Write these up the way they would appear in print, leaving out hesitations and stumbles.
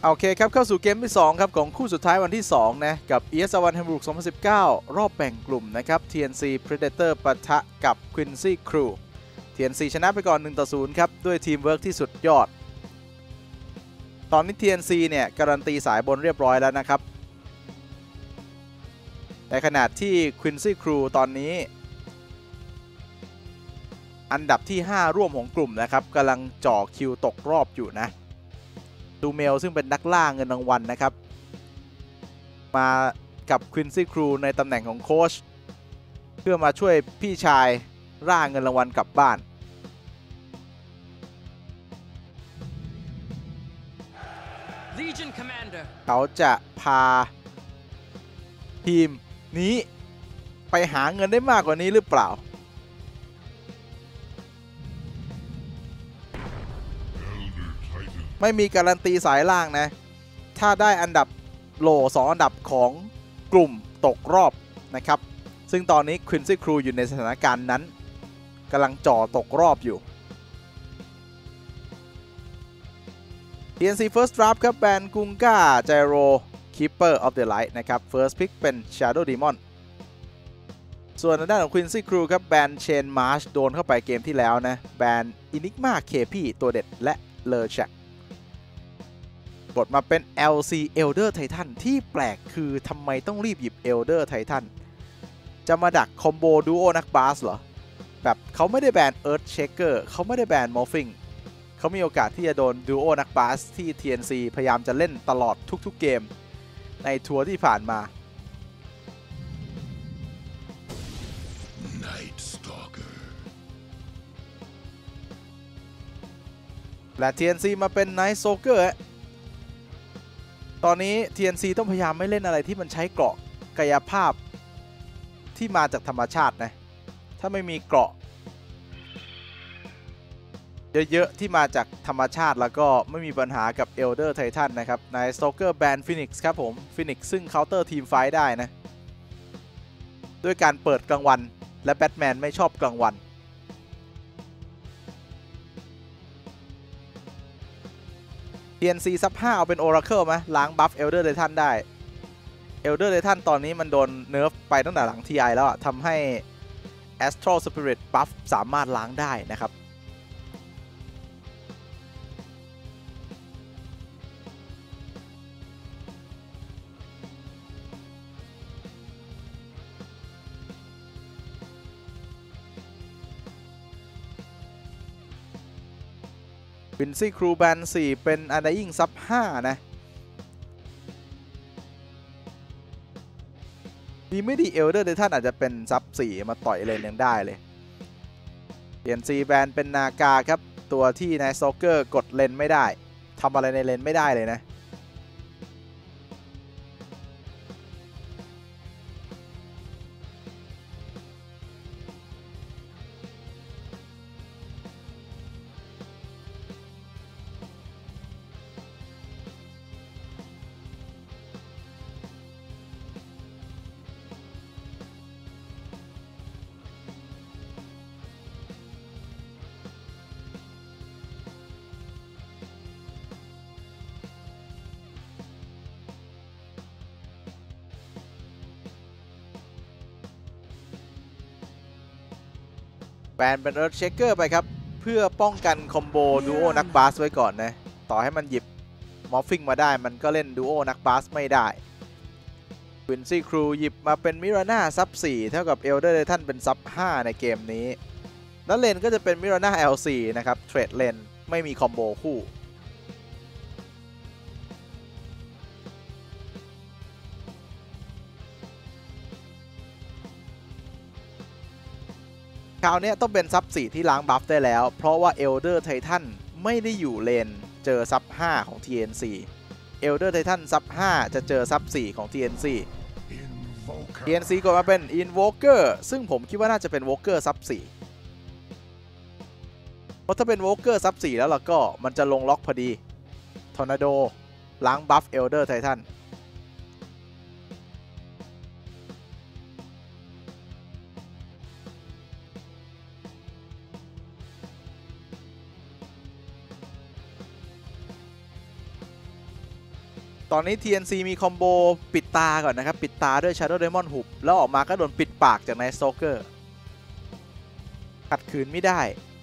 โอเคครับเข้าสู่เกมที่2ครับของคู่สุดท้ายวันที่2นะกับ ES1 Hamburg 2019 รอบแบ่งกลุ่มนะครับ TNC Predator ปะทะกับ Quincy Crew TNC ชนะไปก่อน 1-0 ครับด้วยทีมเวิร์กที่สุดยอดตอนนี้ TNC เนี่ยการันตีสายบนเรียบร้อยแล้วนะครับในขณะที่ Quincy Crew ตอนนี้อันดับที่5ร่วมของกลุ่มนะครับกำลังจ่อคิวตกรอบอยู่นะดูเมลซึ่งเป็นนักล่าเงินรางวัลนะครับมากับ Quincy Crew ในตำแหน่งของโค้ชเพื่อมาช่วยพี่ชายล่าเงินรางวัลกลับบ้านเขาจะพาทีมนี้ไปหาเงินได้มากกว่านี้หรือเปล่าไม่มีการันตีสายล่างนะถ้าได้อันดับโหล2อันดับของกลุ่มตกรอบนะครับซึ่งตอนนี้ Quincy Crew อยู่ในสถานการณ์นั้นกำลังจ่อตกรอบอยู่ TNC First Draft ครับแบนกุงก้าไจโร Keeper of the Light นะครับ First Pick เป็น Shadow Demon ส่วนด้านของ Quincy Crew ครับแบนเชนมาร์ชโดนเข้าไปเกมที่แล้วนะแบน Enigma KP ตัวเด็ดและเลอแชกกดมาเป็น LC Elder Titan ที่แปลกคือทำไมต้องรีบหยิบ Elder Titan จะมาดักคอมโบดูโอนักบาสเหรอแบบเขาไม่ได้แบน Earth Shaker เขาไม่ได้แบน Morphing เขามีโอกาสที่จะโดนดูโอนักบาสที่ TNC พยายามจะเล่นตลอดทุกๆเกมในทัวร์ที่ผ่านมาและ TNC มาเป็น Night Stalker ตอนนี้ TNC ต้องพยายามไม่เล่นอะไรที่มันใช้เกราะกายภาพที่มาจากธรรมชาตินะถ้าไม่มีเกราะเยอะๆที่มาจากธรรมชาติแล้วก็ไม่มีปัญหากับ Elder Titan นะครับใน Stalker แบน Phoenix ครับผม Phoenix ซึ่ง Counter Team Fight ได้นะด้วยการเปิดกลางวันและแบทแมนไม่ชอบกลางวันTNC ซับ5เอาเป็น Oracle ไหมล้างบัฟ Elder Titan ได้ Elder Titan ตอนนี้มันโดนเนิร์ฟไปตั้งแต่หลัง TI แล้วทำให้ Astral Spirit Buff สามารถล้างได้นะครับQuincy Crew แบน4เป็น Undying ซับ5นะดีไม่ดี Elder Titan อาจจะเป็นซับ4มาต่อยเลนยังได้เลย TNC แบนเป็นนากาครับตัวที่ใน Stalker กดเลนไม่ได้ทำอะไรในเลนไม่ได้เลยนะแบนเป็น Earth Shaker ไปครับเพื่อป้องกันคอมโบดูโอนักบาสไว้ก่อนนะต่อให้มันหยิบ Morphing มาได้มันก็เล่นดูโอนักบาสไม่ได้ Quincy Crew หยิบมาเป็น Mirana ซับ4เท่ากับ Elder Titan เป็นซับ5ในเกมนี้แล้วเลนก็จะเป็น Mirana L4 นะครับเทรดเลนไม่มีคอมโบคู่คราวนี้ต้องเป็นซับ4ที่ล้างบัฟได้แล้วเพราะว่า Elder Titan ไม่ได้อยู่เลนเจอซับ5ของ TNC Elder Titan ซับ5จะเจอซับ4ของ TNC กดมาเป็น Invoker ซึ่งผมคิดว่าน่าจะเป็น Walker ซับ4เพราะถ้าเป็น Walker ซับ4แล้วก็มันจะลงล็อกพอดี Tornado ล้างบัฟ Elder Titan ตอนนี้ TNC มีคอมโบปิดตาก่อนนะครับปิดตาด้วย Shadow Demon หุบแล้วออกมาก็โดนปิดปากจาก Night Stalker ขัดขืนไม่ได้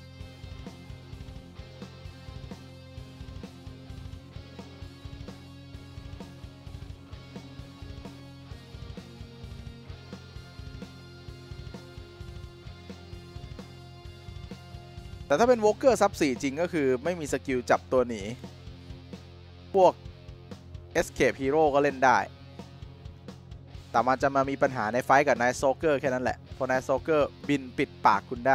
แต่ถ้าเป็น Walker ซับ4จริงก็คือไม่มีสกิลจับตัวหนีพวก Escape Hero ก็เล่นได้แต่มันจะมามีปัญหาในไฟท์กับ Night Stalker แค่นั้นแหละเพราะ Night Stalker บินปิดปากคุณได้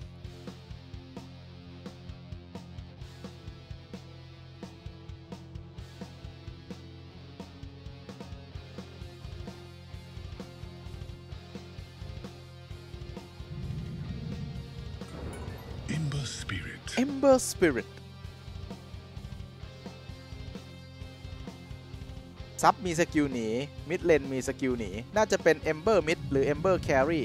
Ember Spirit ซับมีสกิลหนีมิดเลนมีสกิลหนีน่าจะเป็น Ember Mid หรือ Ember Carry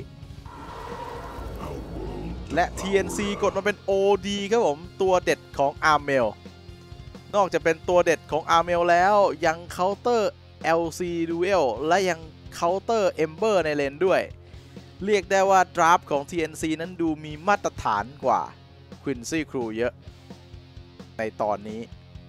และ TNC กดมาเป็น OD ครับผมตัวเด็ดของ Armel นอกจากเป็นตัวเด็ดของ Armel แล้วยังเคาน์เตอร์ LC Duel และยังเคาน์เตอร์ Ember ในเลนด้วยเรียกได้ว่าดราฟของ TNC นั้นดูมีมาตรฐานกว่า Quincy Crew เยอะในตอนนี้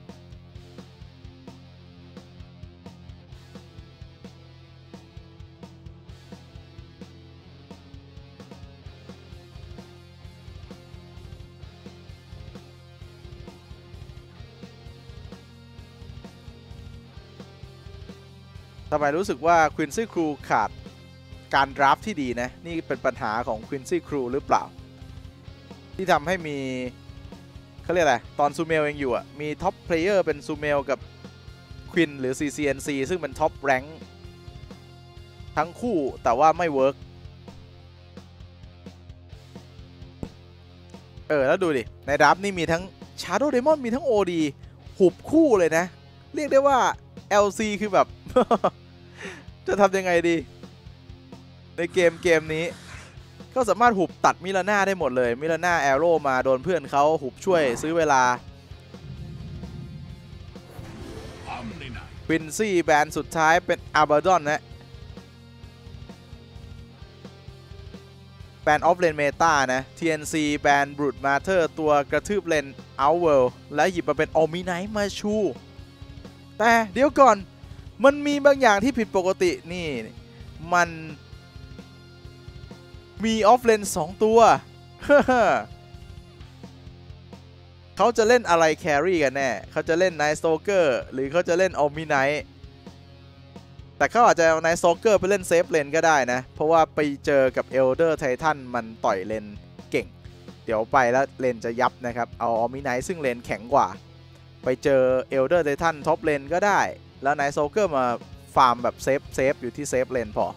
ทำไมรู้สึกว่า Quincy Crew ขาดการดราฟที่ดีนะนี่เป็นปัญหาของ Quincy Crew หรือเปล่าที่ทำให้มีเขาเรียกอะไรตอนซูเมลยังอยู่อ่ะมีท็อปเพลเยอร์เป็นซูเมลกับควินหรือ CCNC ซึ่งเป็นท็อปแรงค์ทั้งคู่แต่ว่าไม่เวิร์กแล้วดูดิในดราฟนี่มีทั้ง Shadow Demon มีทั้ง OD หุบคู่เลยนะเรียกได้ว่า LC คือแบบ จะทำยังไงดีในเกมนี้ก็สามารถหุบตัดมิลาน่าได้หมดเลยมิลาน่าแอโร่มาโดนเพื่อนเขาหุบช่วยซื้อเวลาควินซี่แบนสุดท้ายเป็นอาบาดอนนะแบนออฟเลนเมตานะ TNC แบนบรูดมาเธอร์ตัวกระทืบเลนเอาเวิลด์และหยิบมาเป็นออมิไนท์มาชูแต่เดี๋ยวก่อนมันมีบางอย่างที่ผิดปกตินี่มันมีออฟเลน2ตัว เขาจะเล่นอะไรแครี่กันแน่เขาจะเล่น Night Stalker หรือเขาจะเล่น Omni-Knight แต่เขาอาจจะเอา Night Stalker ไปเล่นเซฟเลนก็ได้นะเพราะว่าไปเจอกับ Elder Titan มันต่อยเลนเก่งเดี๋ยวไปแล้วเลนจะยับนะครับเอา Omni-Knight ซึ่งเลนแข็งกว่าไปเจอ Elder Titan ท็อปเลนก็ได้แล้ว Night Stalker มาฟาร์มแบบเซฟอยู่ที่เซฟเลนพอ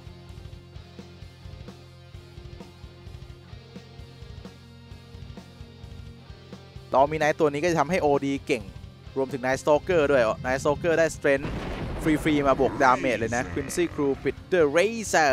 ต่อมีไนท์ตัวนี้ก็จะทำให้ OD เก่งรวมถึง Night Stalker ด้วย Night Stalker ได้ Strength ฟรีๆมาบวกดาเมจเลยนะ Quincy Crew ปิด The Razor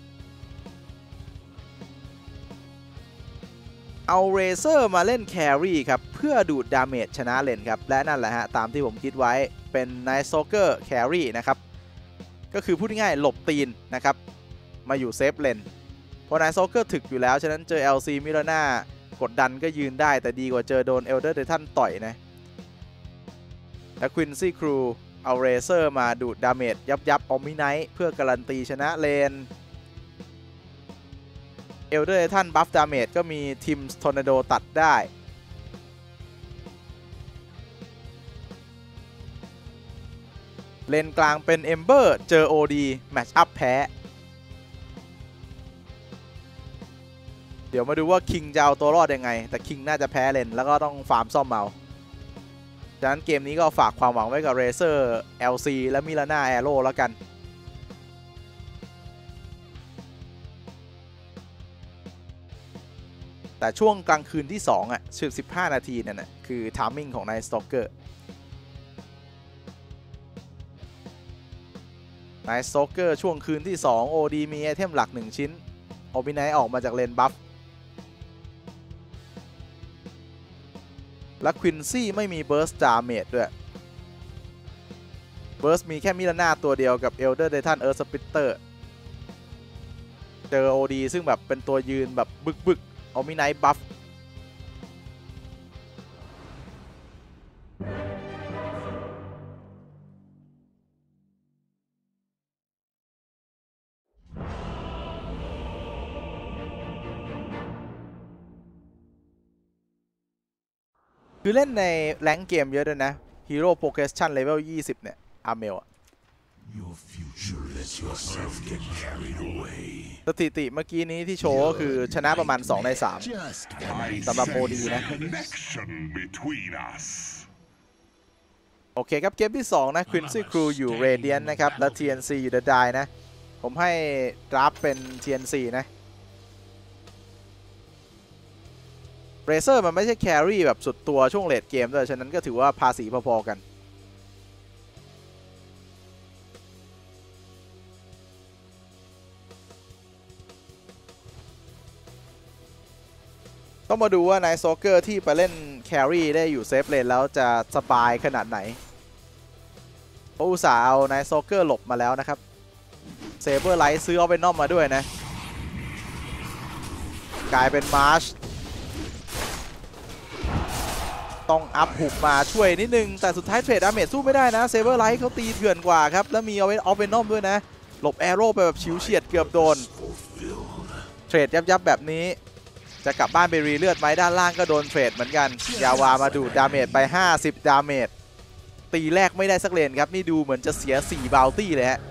เอา Razor มาเล่น Carry ครับเพื่อดูดดาเมจชนะเลนครับและนั่นแหละฮะตามที่ผมคิดไว้เป็น Night Stalker Carry นะครับก็คือพูดง่ายๆหลบตีนนะครับมาอยู่เซฟเลนเพราะ Night Stalker ถึกอยู่แล้วฉะนั้นเจอ LC มิลาน่ากดดันก็ยืนได้แต่ดีกว่าเจอโดน Elder Titan ต่อยนะและ Quincy Crew เอา Razor มาดูดดาเมจยับ Omni-Knight เพื่อการันตีชนะเลน Elder Titan บัฟดาเมจก็มีทีม Tornado ตัดได้เลนกลางเป็น Ember เจอ OD แมตช์อัพแพ้เดี๋ยวมาดูว่าคิงจะเอาตัวรอดยังไงแต่คิงน่าจะแพ้เลนแล้วก็ต้องฟาร์มซ่อมเอาฉะนั้นเกมนี้ก็ฝากความหวังไว้กับ Razor LC และมิลาน่าแอโร่แล้วกันแต่ช่วงกลางคืนที่2อ่ะ15 นาทีนั่นนะคือทามมิ่งของ Night Stalker Night Stalker ช่วงคืนที่2 OD มีไอเทมหลัก1ชิ้น Omni-Knight ออกมาจากเลนบัฟและ Quincy ไม่มี Burst Damage ด้วย Burst ฟิร์สมีแค่มิลาน่าตัวเดียวกับเอลเดอร์ไททันเอิร์ธสปิตเตอร์เจอ OD ซึ่งแบบเป็นตัวยืนแบบบึกๆเอามิไนท์บัฟคือเล่นในแรงเกมเยอะด้วยนะ Hero Progression Level 20 เนี่ยอาร์เมลสถิติเมื่อกี้นี้ที่โชว์ก็คือชนะประมาณ2 ใน 3สำหรับ OD นะโอเคครับเกมที่ 2 นะ Quincy Crew อยู่ Radiant นะครับและ TNC อยู่ The Die นะผมให้ดราฟเป็น TNC นะเรเซอร์มันไม่ใช่แครี่แบบสุดตัวช่วงเลดเกมด้วยฉะนั้นก็ถือว่าภาษีพอๆกันต้องมาดูว่านายโซเกอร์ที่ไปเล่นแครี่ได้อยู่เซฟเลนแล้วจะสบายขนาดไหนเพราะอุตส่าห์เอานายโซเกอร์หลบมาแล้วนะครับเซเบอร์ไลท์ซื้อเอาไปนอมมาด้วยนะกลายเป็นมาร์ชต้องอัพหุบมาช่วยนิดนึงแต่สุดท้ายเทรดดาเมจสู้ไม่ได้นะเซเบอร์ไลท์เขาตีเถื่อนกว่าครับแล้วมีเอาไว้ออฟเวนอมด้วยนะหลบแอโร่ไปแบบฉิวเฉียดเกือบโดนเทรดยับแบบนี้จะกลับบ้านไปรีเลือดไหมด้านล่างก็โดนเทรดเหมือนกันยาวามาดูดดาเมจไป50ดาเมจตีแรกไม่ได้สักเลนครับนี่ดูเหมือนจะเสีย4บาวตี้เลยฮะ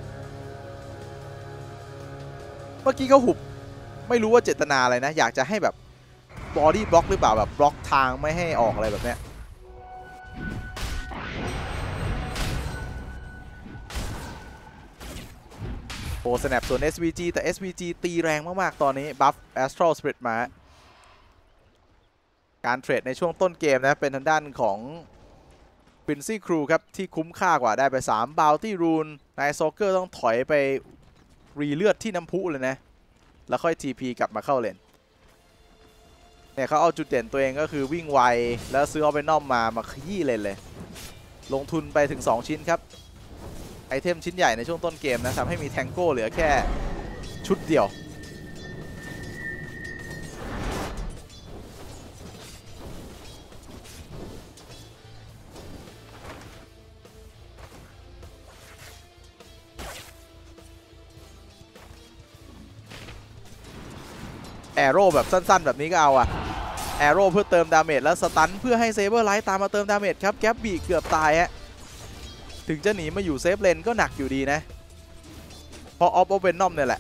เมื่อกี้เขาหุบไม่รู้ว่าเจตนาอะไรนะอยากจะให้แบบบอดี้บล็อกหรือเปล่าแบบบล็อกทางไม่ให้ออกอะไรแบบเนี้ยโอ้สแนปส่วน SVG แต่ SVG ตีแรงมากๆตอนนี้บัฟ Astral Spirit มาการเทรดในช่วงต้นเกมนะเป็นทางด้านของ Quincy Crew ครับที่คุ้มค่ากว่าได้ไป3 Bounty Rune นายโซเกอร์ต้องถอยไปรีเลือดที่น้ำพุเลยนะแล้วค่อย TP กลับมาเข้าเลนเนี่ยเขาเอาจุดเด่นตัวเองก็คือวิ่งไวแล้วซื้อเอาไปนอมมาขยี้เลนเลยลงทุนไปถึง2ชิ้นครับไอเทมชิ้นใหญ่ในช่วงต้นเกมนะทำให้มีแทงโก้เหลือแค่ชุดเดียวแอโร่แบบสั้นๆแบบนี้ก็เอาอะแอโร่เพื่อเติมดาเมจแล้วสตันเพื่อให้เซเบอร์ไลท์ตามมาเติมดาเมจครับแก๊ปบีเกือบตายฮะถึงจะหนีมาอยู่เซฟเลนก็หนักอยู่ดีนะเพราะออฟโอเวนนอมเนี่ยแหละ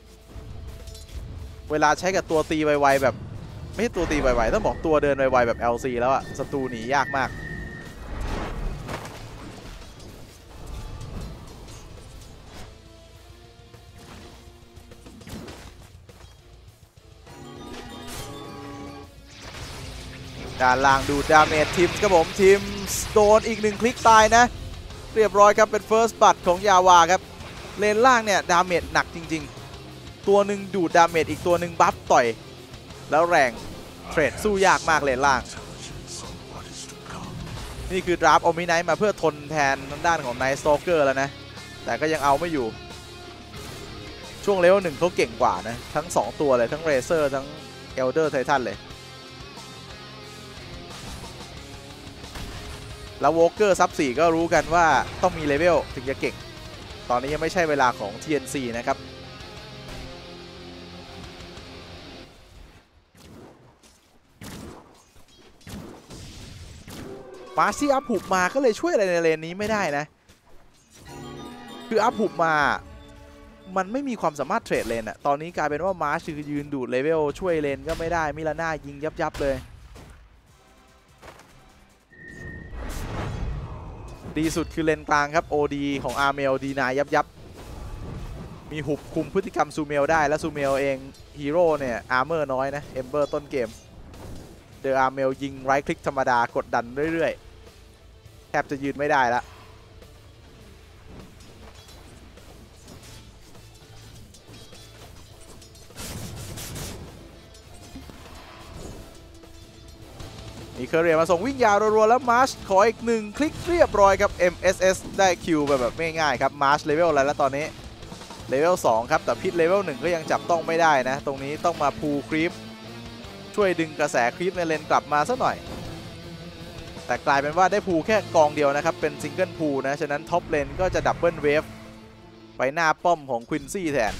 เวลาใช้กับตัวตีไวๆแบบไม่ใช่ตัวตีไวๆต้องบอกตัวเดินไวๆแบบ LC แล้วอะศัตรูหนียากมากด้านล่างดูดาเมจทีมครับผมทีมโดนอีก1คลิกตายนะเรียบร้อยครับเป็น First Blood ของยาวาครับเลนล่างเนี่ยดาเมจหนักจริงๆตัวหนึ่งดูดดาเมจอีกตัวหนึ่งบัฟต่อยแล้วแรงเทรดสู้ยากมากเลนล่างนี่คือดราฟโอมิไนท์มาเพื่อทนแทนทางด้านของไนท์สโตเกอร์แล้วนะแต่ก็ยังเอาไม่อยู่ช่วงเลเวล1เขาเก่งกว่านะทั้ง2ตัวเลยทั้งเรเซอร์ทั้งเอลเดอร์ไททันเลยแล้วโวเกอร์ซับ4ก็รู้กันว่าต้องมีเลเวลถึงจะเก่งตอนนี้ยังไม่ใช่เวลาของ TNC นะครับมาซี่อัพหุบมาก็เลยช่วยอะไรในเลนนี้ไม่ได้นะคืออัพหุบมามันไม่มีความสามารถเทรดเลนอะตอนนี้กลายเป็นว่ามาร์ชคือยืนดูดเลเวลช่วยเลนก็ไม่ได้มิลาน่ายิงยับเลยดีสุดคือเลนกลางครับ OD ของอาร์เมลดีนายยับมีหุบคุมพฤติกรรมซูเมลได้และซูเมลเองฮีโร่เนี่ยอาร์เมอร์น้อยนะเอมเบอร์ต้นเกมเดออาร์เมลยิงไรท์คลิกธรรมดากดดันเรื่อยๆแทบจะยืนไม่ได้ละมีเคอร์เรียมาส่งวิ่งยาวรัวๆแล้วมาร์ชขออีก1คลิกเรียบร้อยครับ MSS ได้คิวไปแบบไม่ง่ายครับมาร์ชเลเวลอะไรแล้วตอนนี้เลเวล2ครับแต่พิษเลเวล1ก็ยังจับต้องไม่ได้นะตรงนี้ต้องมาพูลครีปช่วยดึงกระแสครีปในเลนกลับมาสักหน่อยแต่กลายเป็นว่าได้พูลแค่กองเดียวนะครับเป็นซิงเกิลพูลนะฉะนั้นท็อปเลนก็จะดับเบิลเวฟไปหน้าป้อมของควินซี่แทน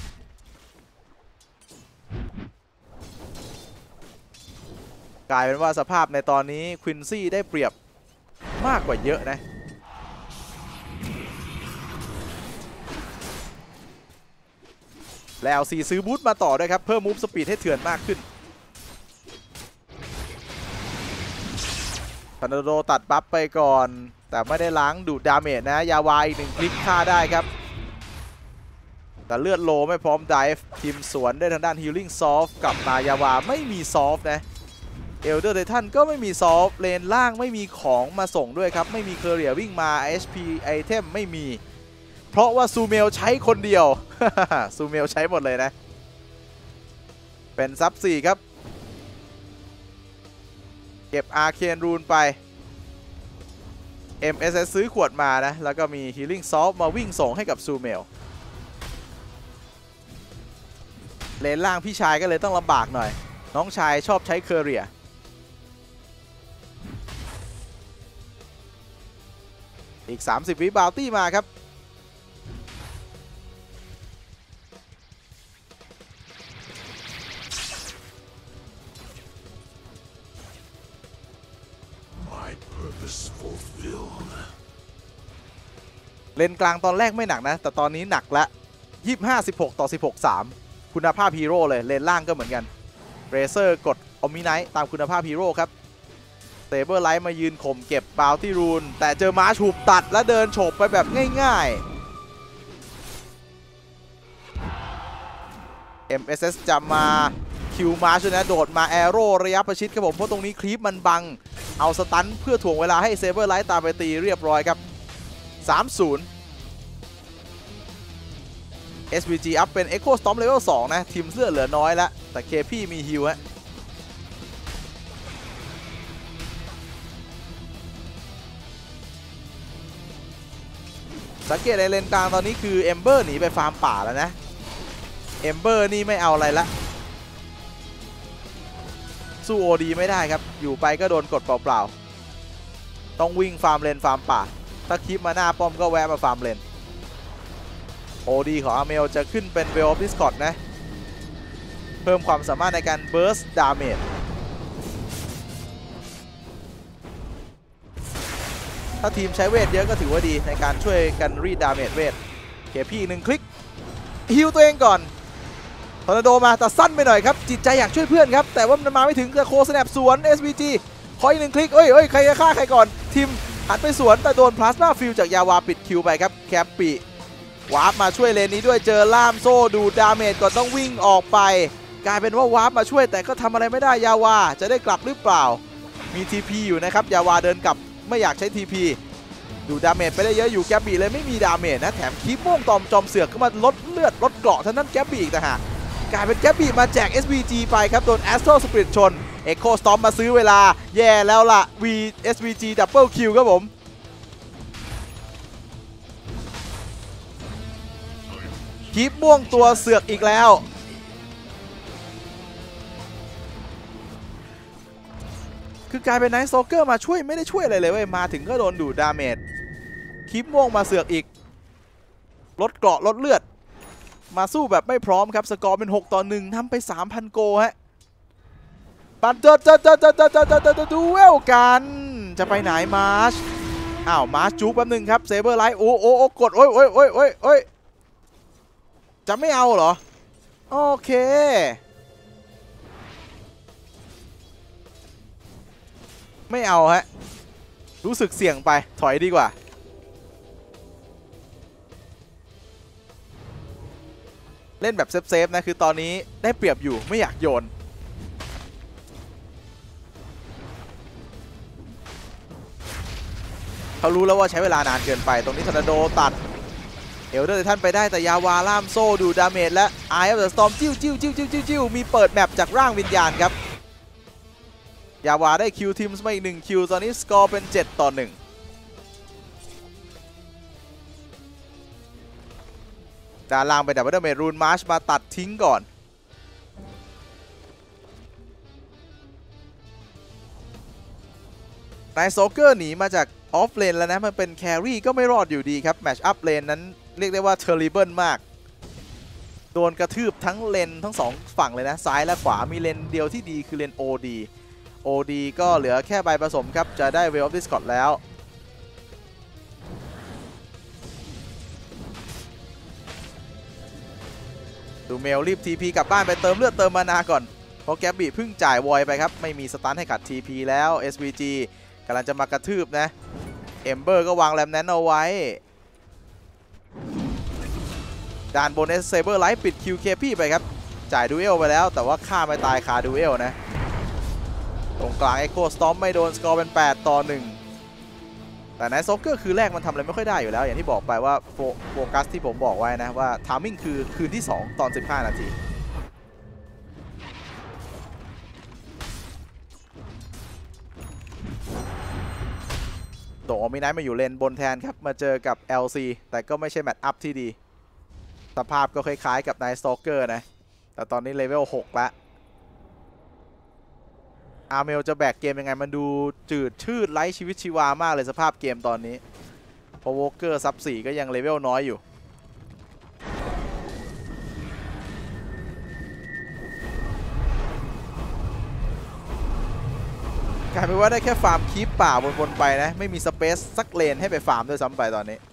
กลายเป็นว่าสภาพในตอนนี้ควินซี่ได้เปรียบมากกว่าเยอะนะแล้วซีซื้อบูทมาต่อด้วยครับเพิ่มมูฟสปีดให้เถื่อนมากขึ้นทอร์นาโดตัดบัฟไปก่อนแต่ไม่ได้ล้างดูดดาเมจนะยาวาอีก1คลิกฆ่าได้ครับแต่เลือดโลไม่พร้อมไดฟ์ทีมสวนได้ทางด้านฮีลิ่งซอฟกลับมายาวาไม่มีซอฟนะเอลเดอร์ไททันก็ไม่มีซอฟเลนล่างไม่มีของมาส่งด้วยครับไม่มีเคอร์เรียวิ่งมา HP ไอเทมไม่มีเพราะว่าซูเมลใช้คนเดียว ซูเมลใช้หมดเลยนะเป็นซับ4ครับเก็บอาร์เคนรูนไป MSS ซื้อขวดมานะแล้วก็มี Healing Salt มาวิ่งส่งให้กับซูเมลเลนล่างพี่ชายก็เลยต้องลำบากหน่อยน้องชายชอบใช้เคอร์เรียอีก30วิบาวตี้มาครับเลนกลางตอนแรกไม่หนักนะแต่ตอนนี้หนักละ25-16 ต่อ 16-3 คุณภาพฮีโร่เลยเลนล่างก็เหมือนกันเรเซอร์กดออมิไนท์ตามคุณภาพฮีโร่ครับเซเบอร์ไลท์มายืนข่มเก็บบาวตี้รูนแต่เจอม้าฉูบตัดและเดินโฉบไปแบบง่ายๆ MSS จะมาคิวมาชนะโดดมาแอโร่ระยะประชิดครับผมเพราะตรงนี้คลิปมันบังเอาสตันเพื่อถ่วงเวลาให้เซเบอร์ไลท์ตามไปตีเรียบร้อยครับ3-0 SVG อัพเป็น Echo Storm Level 2 นะทีมเสื้อเหลือน้อยแล้วแต่ KP มีฮิวฮะสังเกตในเลนกลางตอนนี้คือ Ember หนีไปฟาร์มป่าแล้วนะ Ember นี่ไม่เอาอะไรละสู้ OD ไม่ได้ครับอยู่ไปก็โดนกดเปล่าๆต้องวิ่งฟาร์มเลนฟาร์มป่าถ้าคลิปมาหน้าป้อมก็แวะมาฟาร์มเลนOD ของอาร์เมลจะขึ้นเป็น Veil of Discord นะเพิ่มความสามารถในการ Burst Damage ถ้าทีมใช้เวทเยอะก็ถือว่าดีในการช่วยกันรีดดาเมจเวทเคพี่1คลิกฮิวตัวเองก่อนทอร์นาโดมาแต่สั้นไปหน่อยครับจิตใจอยากช่วยเพื่อนครับแต่ว่ามันมาไม่ถึงจะโคสแนปสวน SVG ขออีก1คลิกเอ้ยใครจะฆ่าใครก่อนทีมหันไปสวนแต่โดนพลาสมาฟิลจากยาวาปิดคิวไปครับแคปปี้วาร์ปมาช่วยเลนนี้ด้วยเจอล่ามโซ่ดูดาเมจก่อนต้องวิ่งออกไปกลายเป็นว่าวาร์ปมาช่วยแต่ก็ทำอะไรไม่ได้ยาวาจะได้กลับหรือเปล่ามี TP อยู่นะครับยาวาเดินกลับไม่อยากใช้ TP ดูดาเมจไปได้เยอะอยู่แกบบี้เลยไม่มีดาเมจนะแถมคีบม่วงตอมจอมเสือกก็มาลดเลือดลดเกราะท่านั้นแกบบี้อีกต่างหากกลายเป็นแกบบี้มาแจก SVG ไปครับโดน Astral Spirit ชน Echo Storm มาซื้อเวลาแย่แล้วล่ะ SVG Double Kill ครับผมคีบม่วงตัวเสือกอีกแล้วคือกลายเป็นไนท์โซเกอร์มาช่วยไม่ได้ช่วยอะไรเลยเว้ยมาถึงก็โดนดูดดาเมจคีบม่วงมาเสือกอีกลดเกราะลดเลือดมาสู้แบบไม่พร้อมครับสกอร์เป็น6-1ทำไป 3,000 โกฮะปัดจะดูเวลกันจะไปไหนมาร์ชอ้าวมาร์ชจู๊แป๊บนึงครับเซเบอร์ไลท์โอ้กดโอ้ยจะไม่เอาเหรอโอเคไม่เอาฮะรู้สึกเสี่ยงไปถอยดีกว่าเล่นแบบเซฟนะคือตอนนี้ได้เปรียบอยู่ไม่อยากโยนเขารู้แล้วว่าใช้เวลานานเกินไปตรงนี้ทอร์นาโดตัดเอลเดอร์ท่านไปได้แต่ยาวาล่ามโซ่ดูดาเมจและEye of the Stormจิ้วมีเปิดแมปจากร่างวิญญาณครับยาวาได้คิวทีมส์มาอีก1คิวตอนนี้สกอร์เป็น7-1ด้านล่างเป็นดับเบิลเมทรูนมาร์ชมาตัดทิ้งก่อนนายโซเกอร์หนีมาจากออฟเลนแล้วนะมันเป็นแครี่ก็ไม่รอดอยู่ดีครับแมชอัพเลนนั้นเรียกได้ว่าเทอร์ริเบิลมากโดนกระทืบทั้งเลนทั้ง2ฝั่งเลยนะซ้ายและขวามีเลนเดียวที่ดีคือเลน OD ก็เหลือแค่ใบผสมครับจะได้เวลออฟดิสคอร์ดแล้วดูเมลรีบ TP กลับบ้านไปเติมเลือดเติมมานาก่อนเพราะแกบบี้เพิ่งจ่ายวอยไปครับไม่มีสตันให้กัด TP แล้ว SVG กำลังจะมากระทืบนะเอมเบอร์ก็วางแรมแนนเอาไว้ด่านบน เซเบอร์ไลท์ปิด QKP ไปครับจ่ายดูเอลไปแล้วแต่ว่าฆ่าไม่ตายคาดูเอลนะตรงกลาง Echo Storm ไม่โดนสกอร์เป็น8-1แต่ในโซเกอร์คือแรกมันทำอะไรไม่ค่อยได้อยู่แล้วอย่างที่บอกไปว่าโฟกัสที่ผมบอกไว้นะว่าทามมิ่งคือคืนที่2ตอน15 นาทีโตมีไนท์มาอยู่เลนบนแทนครับมาเจอกับ LC แต่ก็ไม่ใช่แมตช์อัพที่ดีสภาพก็คล้ายๆกับไนท์สโตเกอร์นะแต่ตอนนี้เลเวล6แล้วอาร์เมลจะแบกเกมยังไงมันดูจืดชืดไร้ชีวิตชีวามากเลยสภาพเกมตอนนี้เพราะวอลเกอร์ซับ4ก็ยังเลเวลน้อยอยู่กลายเป็นว่าได้แค่ฟาร์มคีปป่าบนๆไปนะไม่มีสเปซสักเลนให้ไปฟาร์มด้วยซ้ำไปตอนนี้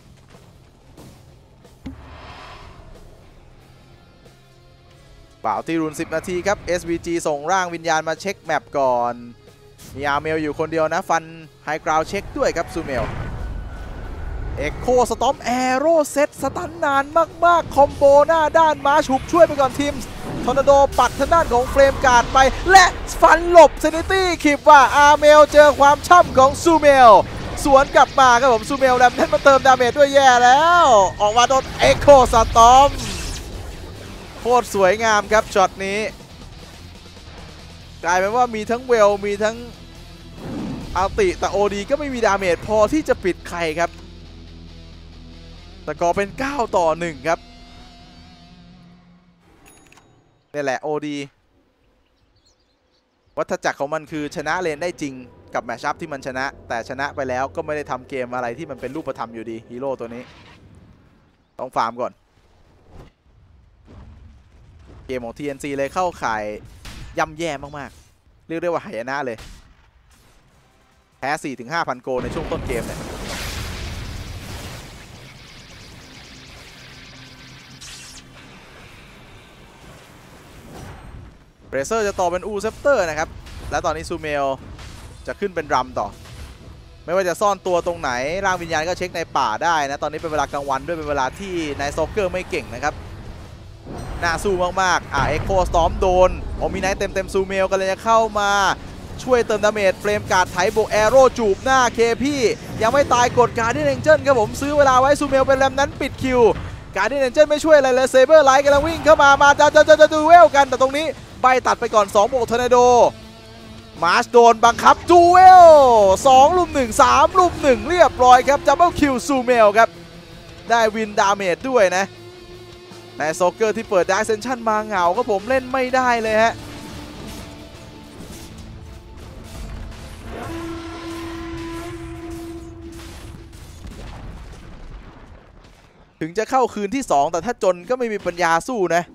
เปล่าที่รุน10 นาทีครับ SVG ส่งร่างวิญญาณมาเช็คแมปก่อนมีอาร์เมลอยู่คนเดียวนะฟันไฮกราวเช็คด้วยครับซูเมลเอ็กโคสตอมแอโร่เซตสตันนานมากๆคอมโบหน้าด้านมาฉุบช่วยไปก่อนทีมทอร์นาโดปัดทางด้านของเฟรมการ์ดไปและฟันหลบเซนิตี้คิดว่าอาร์เมลเจอความช่ำของซูเมลสวนกลับมาครับผมซูเมลแรมเทนมาเติมดาเมจด้วยแย่แล้วออกมาโดนเอ็กโคสตอมโคตรสวยงามครับช็อตนี้กลายเป็นว่ามีทั้งเวลมีทั้งอัลติแต่โอดีก็ไม่มีดาเมจพอที่จะปิดใครครับสกอร์เป็น9-1ครับนี่แหละโอดีวัฏจักรของมันคือชนะเลนได้จริงกับแมชอัพที่มันชนะแต่ชนะไปแล้วก็ไม่ได้ทำเกมอะไรที่มันเป็นรูปธรรมอยู่ดีฮีโร่ตัวนี้ต้องฟาร์มก่อนเกมของ TNC เลยเข้าข่ายย่ำแย่มากๆเรียกได้ว่าหายนะเลยแพ้ 4-5,000 โกลในช่วงต้นเกมเนี่ยเรเซอร์จะต่อเป็นอูเซปเตอร์นะครับและตอนนี้ซูเมลจะขึ้นเป็นรัมต่อไม่ว่าจะซ่อนตัวตรงไหนร่างวิญญาณก็เช็คในป่าได้นะตอนนี้เป็นเวลากลางวันด้วยเป็นเวลาที่นายโซเกอร์ไม่เก่งนะครับน่าสู้มากๆเอ็กโคสตอมโดนมีไนท์เต็มซูเมลกันเลยจะเข้ามาช่วยเติมดาเมจเฟรมการ์ดไถบวกแอโร่จูบหน้าเคพี่ยังไม่ตายกดการ์ดเดนเอ็นเจิลครับผมซื้อเวลาไว้ซูเมลเป็นแรมนั้นปิดคิวการ์ดเดนเอ็นเจิลไม่ช่วยอะไรเลยเซเบอร์ไลท์กำลังวิ่งเข้ามาจะดูเวลกันแต่ตรงนี้ใบตัดไปก่อน2บวกทอร์นาโดมาร์ชโดนบังคับดูเวล2 ลุม 1 3 ลุม 1เรียบร้อยครับดับเบิลคิวซูเมลครับได้วินดาเมจด้วยนะในโซเกอร์ที่เปิดดาร์กเซนชั่นมาเหงาก็ผมเล่นไม่ได้เลยฮะถึงจะเข้าคืนที่2แต่ถ้าจนก็ไม่มีปัญญาสู้นะ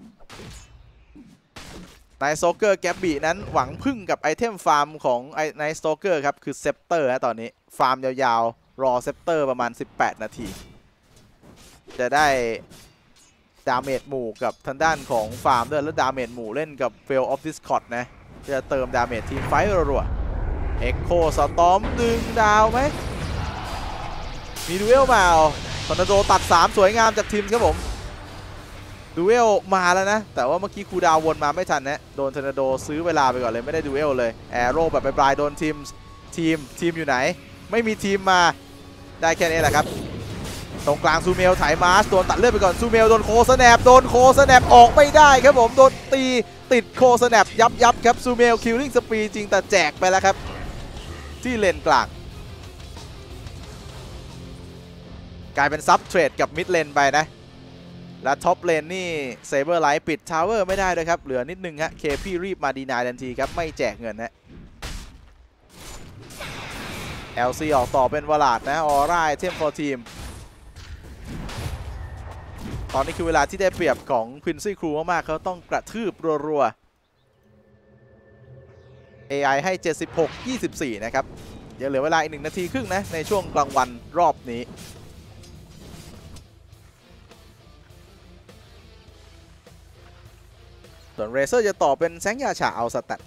ไนท์สโตเกอร์แกบบี้นั้นหวังพึ่งกับไอเทมฟาร์มของไนท์สโตเกอร์ครับคือเซปเตอร์นะตอนนี้ฟาร์มยาวๆรอเซปเตอร์ประมาณ18 นาทีจะได้ดาเมจหมู่กับทางด้านของฟาร์มด้วยแล้วดาเมจหมู่เล่นกับเฟลออฟดิสคอร์ดนะจะเติมดาเมจทีมไฟท์รัวๆเอ็กโคสตอมดึงดาวไหมมีดูเอลมาทอร์นาโดตัด3สวยงามจากทีมครับผมดูเอลมาแล้วนะแต่ว่าเมื่อกี้คูดาววนมาไม่ทันนะโดนทอร์นาโดซื้อเวลาไปก่อนเลยไม่ได้ดูเอลเลยแอโร่แบบปลายโดนทีมอยู่ไหนไม่มีทีมมาได้แค่นี้แหละครับสตรงกลางซูเมลถ่ายมาร์ชโดนตัดเลือดไปก่อนซูเมลโดนโคสแนปโดนโคสแนปออกไม่ได้ครับผมโดนตีติดโคสแนปยับครับซูเมลคิลลิ่งสปีดจริงแต่แจกไปแล้วครับที่เลนกลางกลายเป็นซับเทรดกับมิดเลนไปนะและท็อปเลนนี่เซเบอร์ไลท์ปิดทาวเวอร์ไม่ได้ด้วยครับเหลือนิดนึงฮะเคพี่รีบมาดีนายทันทีครับไม่แจกเงินนะLC ออกต่อเป็นวลาดนะออร่าไอเทม for team ตอนนี้คือเวลาที่ได้เปรียบของ Quincy Crew มากๆเขาต้องกระทืบรัวๆ AI ให้ 76-24 นะครับยังเหลือเวลาอีก1 นาทีครึ่งนะในช่วงกลางวันรอบนี้ส่วนเรเซอร์จะต่อเป็นแซงยาฉาเอาสแตท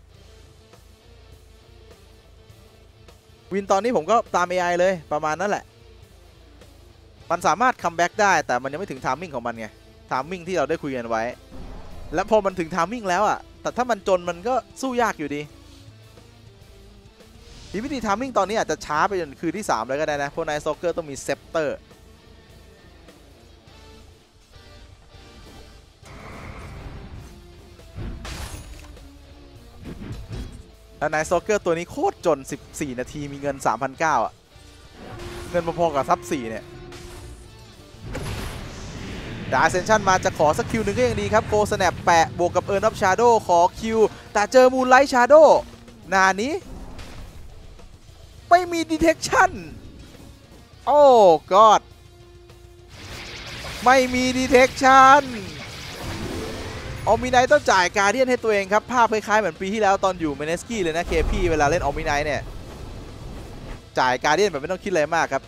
วินตอนนี้ผมก็ตาม AI เลยประมาณนั้นแหละมันสามารถคัมแบ็กได้แต่มันยังไม่ถึงไทมิ่งของมันไงไทมิ่งที่เราได้คุยกันไว้แล้วพอมันถึงไทมิ่งแล้วอ่ะแต่ถ้ามันจนมันก็สู้ยากอยู่ดีวิธีไทมิ่งตอนนี้อาจจะช้าไปจนคืนที่3เลยก็ได้นะเพราะนายซ็อกเกอร์ต้องมีเซปเตอร์แล้วนายซ็อกเกอร์ตัวนี้โคตรจน14 นาทีมีเงิน 3,900 อ่ะเงินพอๆกับซับ4เนี่ยดาร์เซนชั่นมาจะขอสักคิวหนึ่งก็ยังดีครับโกสแนปแปะบวกกับเอิร์นออฟชาโดขอคิวแต่เจอมูนไลท์ชาโดนานี้ไม่มีดีเทคชั่นโอ้กอดไม่มีดีเทคชั่นออมิไนท์ต้องจ่ายการเดียนให้ตัวเองครับภาพคล้ายๆเหมือนปีที่แล้วตอนอยู่เมเนสกี้เลยนะเคพี่เวลาเล่นออมิไนท์เนี่ยจ่ายการเดียนแบบไม่ต้องคิดอะไรมากครับ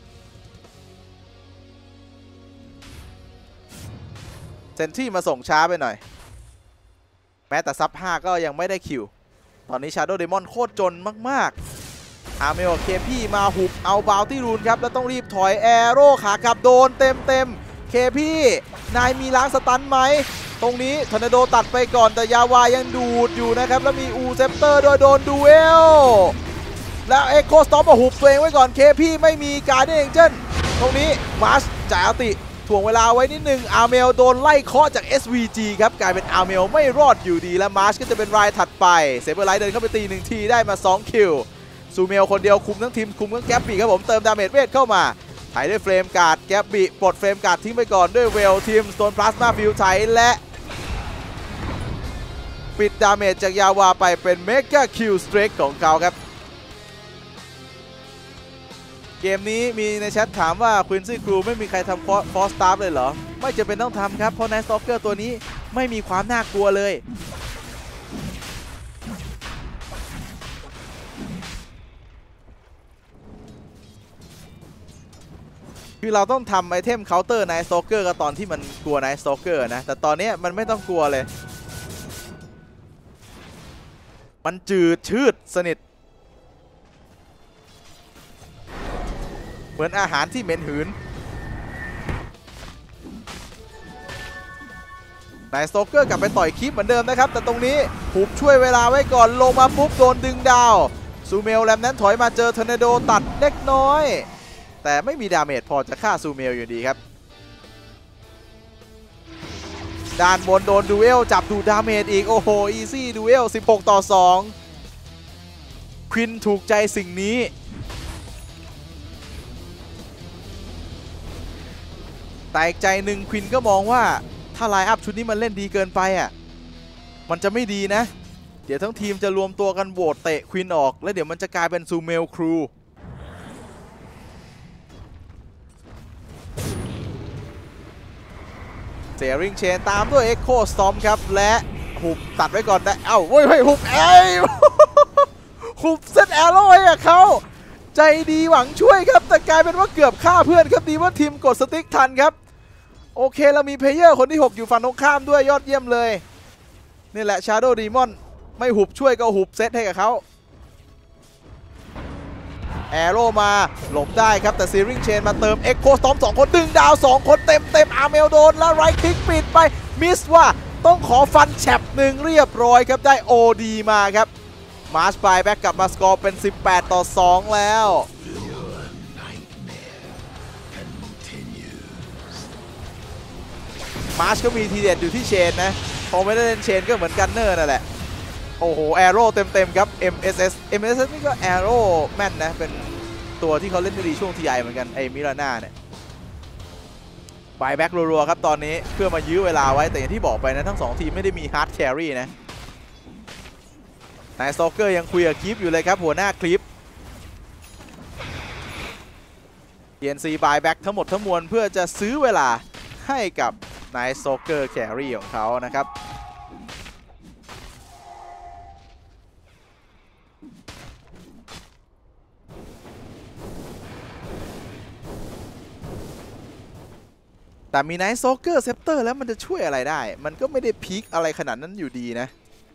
เซนที่มาส่งช้าไปหน่อยแม้แต่ซับ5ก็ยังไม่ได้คิวตอนนี้ Shadow Demon โคตรจนมากๆอาร์เมลเคพี่มาหุบเอาบาวตี้รูนครับแล้วต้องรีบถอยแอโร่ขากลับโดนเต็มเคพี่นายมีล้างสตันไหมตรงนี้ทอร์นาโดตัดไปก่อนแต่ยาวายังดูดอยู่นะครับแล้วมีอูเซปเตอร์โดยโดนดูเอลแล้วเอ็กโคสต็อปมาหุบตัวเองไว้ก่อนเคพี่ไม่มีการ์เดนเองเจนตรงนี้มาร์ชจ่ายอัลติถ่วงเวลาไว้นิดนึงอาร์เมลโดนไล่เคาะจาก SVG ครับกลายเป็นอาร์เมลไม่รอดอยู่ดีและมาร์ชก็จะเป็นรายถัดไปเซเบอร์ไลท์เดินเข้าไปตี1 ทีได้มา2 คิวซูเมลคนเดียวคุมทั้งทีมคุมทั้งแกปปี้ครับผมเติมดาเมจเวทเข้ามาถ่ายด้วยเฟรมการ์ดแกปปี้ปลดเฟรมการ์ดทิ้งไปก่อนด้วยเวลทีมสโตนพลาสมาฟิวไทและปิดดาเมจจากยาวาไปเป็นเมกาคิวสเตรกของเขาครับเกมนี้มีในแชทถามว่า Quincy Crew ไม่มีใครทำฟอร์สตาร์ฟเลยเหรอไม่จำเป็นต้องทำครับเพราะ Night Stalker ตัวนี้ไม่มีความน่ากลัวเลยคือเราต้องทำไอเทมเคาน์เตอร์ Night Stalker ก็ตอนที่มันกลัว Night Stalker นะแต่ตอนนี้มันไม่ต้องกลัวเลยมันจืดชืดสนิทเหมือนอาหารที่เหม็นหืนนายสโตเกอร์กลับไปต่อยคลิปเหมือนเดิมนะครับแต่ตรงนี้หุบช่วยเวลาไว้ก่อนลงมาปุ๊บโดนดึงดาวซูเมลแลมนั้นถอยมาเจอทอร์นาโดตัดเล็กน้อยแต่ไม่มีดาเมจพอจะฆ่าซูเมลอยู่ดีครับด้านบนโดนดูเอลจับดูดาเมจอีกโอ้โหอีซี่ดูเอล16-2ควินถูกใจสิ่งนี้แต่อีกใจหนึ่งควินก็มองว่าถ้าไลน์อัพชุดนี้มันเล่นดีเกินไปอ่ะมันจะไม่ดีนะเดี๋ยวทั้งทีมจะรวมตัวกันโหวตเตะควินออกแล้วเดี๋ยวมันจะกลายเป็นซูเมลครูเซริงเชนตามด้วยเอ็กโคสตอมครับและหุบตัดไว้ก่อนได้เอ้าเว้ยหุบหุบเซตแอโร่ให้กับเขาใจดีหวังช่วยครับแต่กลายเป็นว่าเกือบฆ่าเพื่อนครับดีว่าทีมกดสติ๊กทันครับโอเคเรามีเพลเยอร์คนที่6อยู่ฝั่งตรงข้ามด้วยยอดเยี่ยมเลยนี่แหละ Shadow Demon ไม่หุบช่วยก็หุบเซตให้กับเขาแอโร่มาหลบได้ครับแต่ซีริงเชนมาเติมเอ็กโคสตอม2 คนดึงดาว2 คนเต็มอาร์เมลโดนแล้วไรท์คลิกปิดไปมิสว่าต้องขอฟันแฉบหนึ่งเรียบร้อยครับได้ OD มาครับมาร์ชไปแบ็กกลับมาสกอร์เป็น18-2แล้วมาร์ชก็มีทีเด็ดอยู่ที่เชนนะพอไม่ได้เล่นเชนก็เหมือนกันเนอร์นั่นแหละโอ้โหแอโร่เต็มครับ MSS นี่ก็แอโร่แม่นนะเป็นตัวที่เขาเล่นได้ดีช่วงทีไอเหมือนกันไอ้มิราน่าเนี่ยบายแบ็กรัวๆครับตอนนี้เพื่อมายื้อเวลาไว้แต่อย่างที่บอกไปนะทั้ง2ทีมไม่ได้มีฮาร์ดแครี่นะนายสโตเกอร์ยังคุยกับคลิปอยู่เลยครับหัวหน้าคลิป TNC บายแบ็กทั้งหมดทั้งมวลเพื่อจะซื้อเวลาให้กับนายสโตเกอร์แครี่ของเขานะครับแต่มีไนท์โซเกอร์เซปเตอร์แล้วมันจะช่วยอะไรได้มันก็ไม่ได้พีคอะไรขนาดนั้นอยู่ดีนะ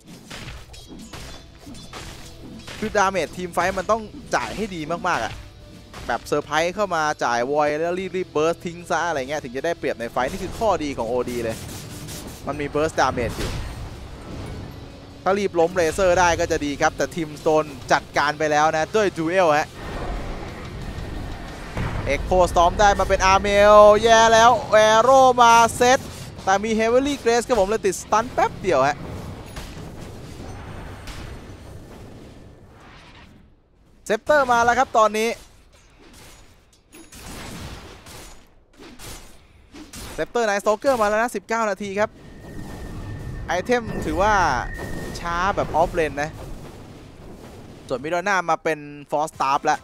คือดาเมจทีมไฟมันต้องจ่ายให้ดีมากๆอะแบบเซอร์ไพรส์เข้ามาจ่ายวอยแล้วรีบเบิร์สทิ้งซะอะไรเงี้ยถึงจะได้เปรียบในไฟนี่คือข้อดีของ OD เลยมันมีเบิร์สดาเมจอยู่ถ้ารีบล้มเรเซอร์ได้ก็จะดีครับแต่ทีมสโตนจัดการไปแล้วนะด้วยดูเอลฮะเอ็กโคสตอมได้มาเป็นอาร์เมลแย่แล้วแอโร่มาเซตแต่มีเฮเวอรี่เกรสครับผมเลยติดสตันแป๊บเดียวฮะเซปเตอร์มาแล้วครับตอนนี้เซปเตอร์ไนท์สโตเกอร์มาแล้วนะ19 นาทีครับไอเทมถือว่าช้าแบบออฟเลนนะส่วนมิโดน่ามาเป็นฟอร์สตาร์ฟแล้ว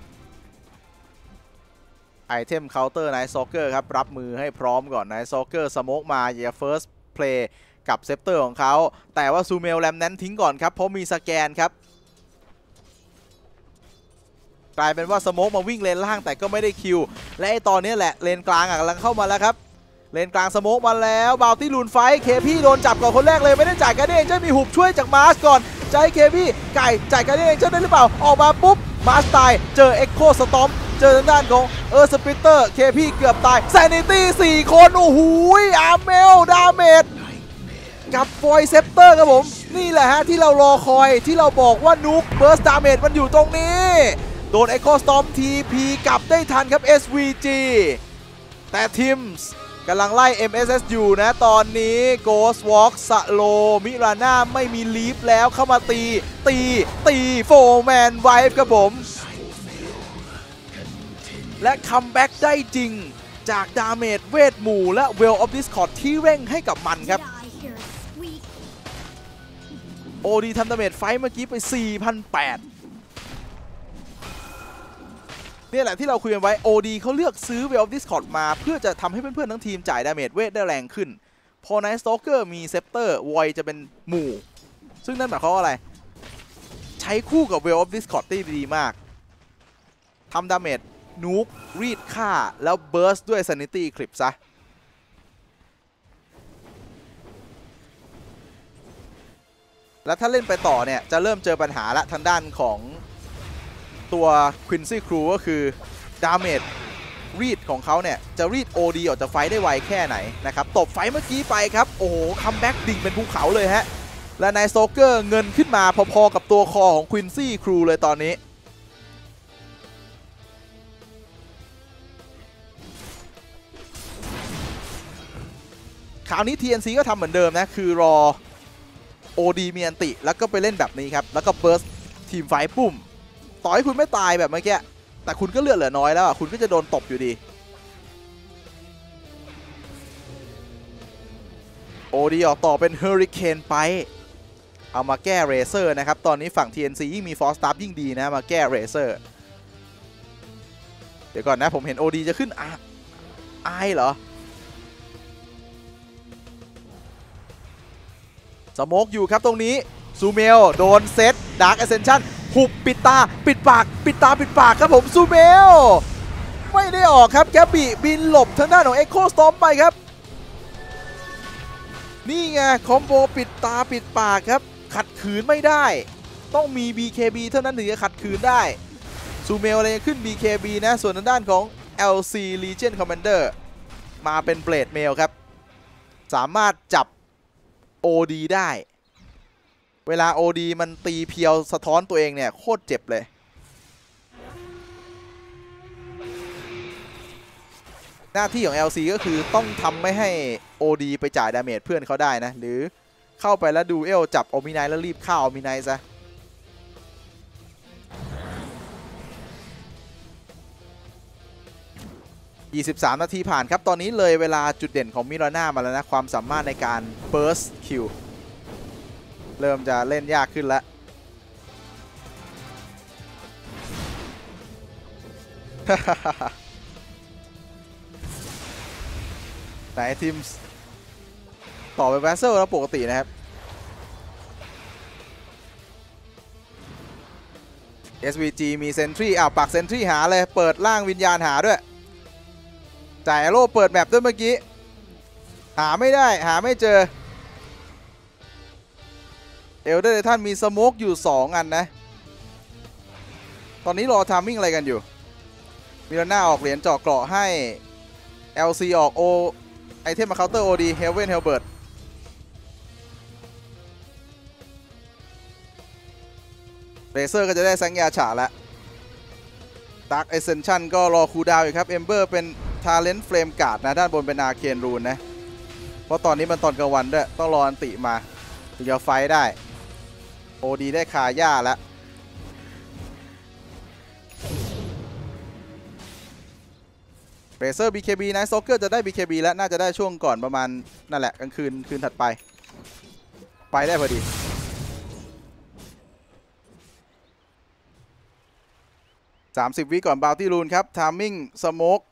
ไอเทมเคาน์เตอร์ไนท์สโตเกอร์ครับรับมือให้พร้อมก่อนไนท์สโตเกอร์สโมกมาอย่าเฟิร์สเพลย์กับเซปเตอร์ของเขาแต่ว่าซูเมลแรมนั้นทิ้งก่อนครับเพราะมีสแกนครับกลายเป็นว่าสโมกมาวิ่งเลนล่างแต่ก็ไม่ได้คิวและไอตอนนี้แหละเลนกลางกำลังเข้ามาแล้วครับเลนกลางสโมกมาแล้วบาวตี้ลูนไฟเคพี่โดนจับก่อนคนแรกเลยไม่ได้จ่ายการ์เดนเจอร์มีหุบช่วยจากมาร์สก่อนใจเคพี่ไก่จ่ายการ์เดนเจอร์ได้หรือเปล่าออกมาปุ๊บมาร์สตายเจอเอ็กโคสตอมเจอทางด้านของสปิเตอร์เคพี่เกือบตายแซนิตี้4 คนโอ้โหอาร์เมลดาเมจกับฟอยเซปเตอร์ครับผมนี่แหละฮะที่เรารอคอยที่เราบอกว่านุกเบิร์สดาเมจมันอยู่ตรงนี้โดนเอ็กโคสตอมทีพีกลับได้ทันครับ SVG แต่ทีมกำลังไล่ MSS อยู่นะตอนนี้ Ghost Walk สโลมิราน่าไม่มีลีฟแล้วเข้ามาตีโฟร์แมนไวฟ์ครับผมและคัมแบ็กได้จริงจากดาเมจเวทหมู่และ Well of Discord ที่เร่งให้กับมันครับOD ทำดาเมจไฟเมื่อกี้ไป 4,800นี่แหละที่เราคุยกันไว้ OD เขาเลือกซื้อ Well of Discord มาเพื่อจะทำให้เพื่อนๆทั้งทีมจ่ายดาเมจเวทได้แรงขึ้นพอ Night Stalker มีเซปเตอร์วอยจะเป็นหมู่ซึ่งนั่นหมายความว่าอะไรใช้คู่กับ Well of Discord ได้ดีมากทำดาเมจนูกรีดฆ่าแล้วเบิร์สด้วย Sanity Eclipse ซะแล้วถ้าเล่นไปต่อเนี่ยจะเริ่มเจอปัญหาละทางด้านของตัว Quincy Crew ก็คือดาเมจรีดของเขาเนี่ยจะรีด OD ออกจากไฟได้ไวแค่ไหนนะครับตบไฟเมื่อกี้ไปครับโอ้โหคัมแบ็กดิ่งเป็นภูเขาเลยฮะและนายสโตเกอร์เงินขึ้นมาพอๆกับตัวคอของ Quincy Crew เลยตอนนี้คราวนี้ TNC ก็ทำเหมือนเดิมนะคือรอ OD มีอันติแล้วก็ไปเล่นแบบนี้ครับแล้วก็เบิร์สทีมไฟปุ่มต่อให้คุณไม่ตายแบบเมื่อกี้แต่คุณก็เลือดเหลือน้อยแล้วคุณก็จะโดนตบอยู่ดี OD ออกต่อเป็นเฮอริเคนไปเอามาแก้เรเซอร์นะครับตอนนี้ฝั่ง TNC ยิ่งมีฟอร์สตาร์ยิ่งดีนะมาแก้เรเซอร์เดี๋ยวก่อนนะผมเห็น OD จะขึ้นไอเหรอสโมกอยู่ครับตรงนี้ซูเมลโดนเซตดาร์กแอสเซนชั่นหุบปิดตาปิดปากครับผมซูเมลไม่ได้ออกครับแกบิบินหลบทางด้านของเอ็กโคสตอมไปครับนี่ไงคอมโบปิดตาปิดปากครับขัดขืนไม่ได้ต้องมี BKB เท่านั้นถึงจะขัดขืนได้ซูเมลอะไรขึ้น BKB นะส่วนทางด้านของ LC Legion Commander มาเป็นเบลดเมลครับสามารถจับ OD ได้เวลา OD มันตีเพียวสะท้อนตัวเองเนี่ยโคตรเจ็บเลยหน้าที่ของ LC ก็คือต้องทำไม่ให้ OD ไปจ่ายดาเมจเพื่อนเขาได้นะหรือเข้าไปแล้วดูเอลจับโอมิไนแล้วรีบฆ่าโอมิไนซะ23 นาทีผ่านครับตอนนี้เลยเวลาจุดเด่นของมิราน่ามาแล้วนะความสามารถในการ burst kill เริ่มจะเล่นยากขึ้นแล้วไหนทีมต่อไปแวสเซลแล้วปกตินะครับ SVG มีเซนทรีปักเซนทรีหาเลยเปิดล่างวิญญาณหาด้วยจ่ายโล่เปิดแมปด้วยเมื่อกี้หาไม่ได้หาไม่เจอเอลเดอร์ท่านมีสโมกอยู่2อันนะตอนนี้รอทามมิ่งอะไรกันอยู่มิราน่าออกเหรียญเจาะเกราะให้ LC ออกโอไอเทมมาเคาน์เตอร์ OD เฮลเวนเฮลเบิร์ตเรเซอร์ก็จะได้แซงยาฉาแล้วดักเอเซนชั่นก็รอคูลดาวน์อยู่ครับเอมเบอร์เป็นทาเลนต์เฟรมการ์ดนะด้านบนเป็นอาเคนรูนนะเพราะตอนนี้มันตอนกลางวันด้วยต้องรออันติมาถึงจะไฟได้ OD ได้คาย่าแล้วเรเซอร์ BKB นะโซเกอร์จะได้ BKB แล้วน่าจะได้ช่วงก่อนประมาณนั่นแหละกลางคืนถัดไปได้พอดี30 วิก่อนบาวตี้รูนครับทามมิ่งสโมก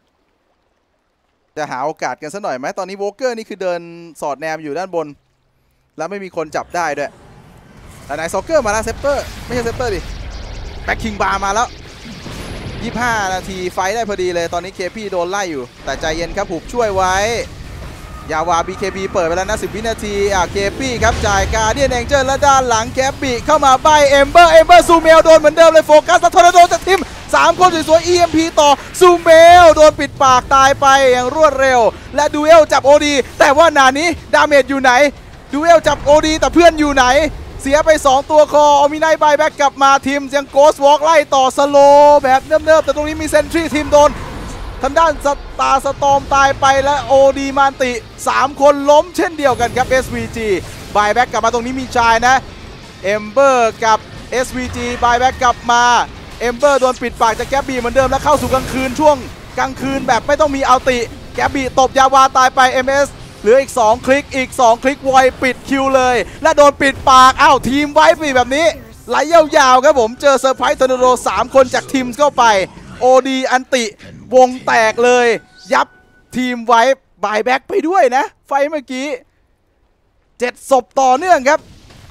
จะหาโอกาสกันสักหน่อยไหมตอนนี้โวเกอร์นี่คือเดินสอดแนมอยู่ด้านบนแล้วไม่มีคนจับได้ด้วยแต่ไหนโซเกอร์มาแล้วเซปเตอร์ไม่ใช่เซปเตอร์ดิแบ็คคิงบาร์มาแล้ว25 นาทีไฟได้พอดีเลยตอนนี้เคพีโดนไล่อยู่แต่ใจเย็นครับผูกช่วยไว้ยาวา BKB เปิดไปแล้วนะ10 วินาทีเคพีครับจ่ายการเดียนแองเจิลและด้านหลังแคปบี้เข้ามาใบเอมเบอร์ซูเมลโดนเหมือนเดิมเลยโฟกัสแล้วทอร์นาโดจากทีม3 คนสวยๆ EMP ต่อซูเมลโดนปิดปากตายไปอย่างรวดเร็วและดูเอลจับ OD แต่ว่านานี้ดาเมจอยู่ไหนดูเอลจับ OD แต่เพื่อนอยู่ไหนเสียไป2 ตัวคอโอมิไนบายแบ็กกลับมาทีมยังโกสวอล์กไล่ต่อสโลแบบเนิบๆแต่ตรงนี้มีเซนทรีทีมโดนทางด้านสตาร์สตอมตายไปและ OD มานติ3 คนล้มเช่นเดียวกันครับ SVG บายแบ็กกลับมาตรงนี้มีชายนะเอมเบอร์กับ SVG บายแบ็กกลับมาเอมเบอร์โดนปิดปากจากแกบบี้เหมือนเดิมและเข้าสู่กลางคืนช่วงกลางคืนแบบไม่ต้องมีอัลติแกบบี้ตบยาวาตายไป MSเหลืออีก2 คลิกอีก2 คลิกไวปิดคิวเลยและโดนปิดปากทีมไว้ปีแบบนี้ไหลยาวๆครับผมเจอเซอร์ไพรส์ทอร์นาโด3 คนจากทีมเข้าไป OD อันติวงแตกเลยยับทีมไว้บายแบ็กไปด้วยนะไฟเมื่อกี้7 ศพต่อเนื่องครับ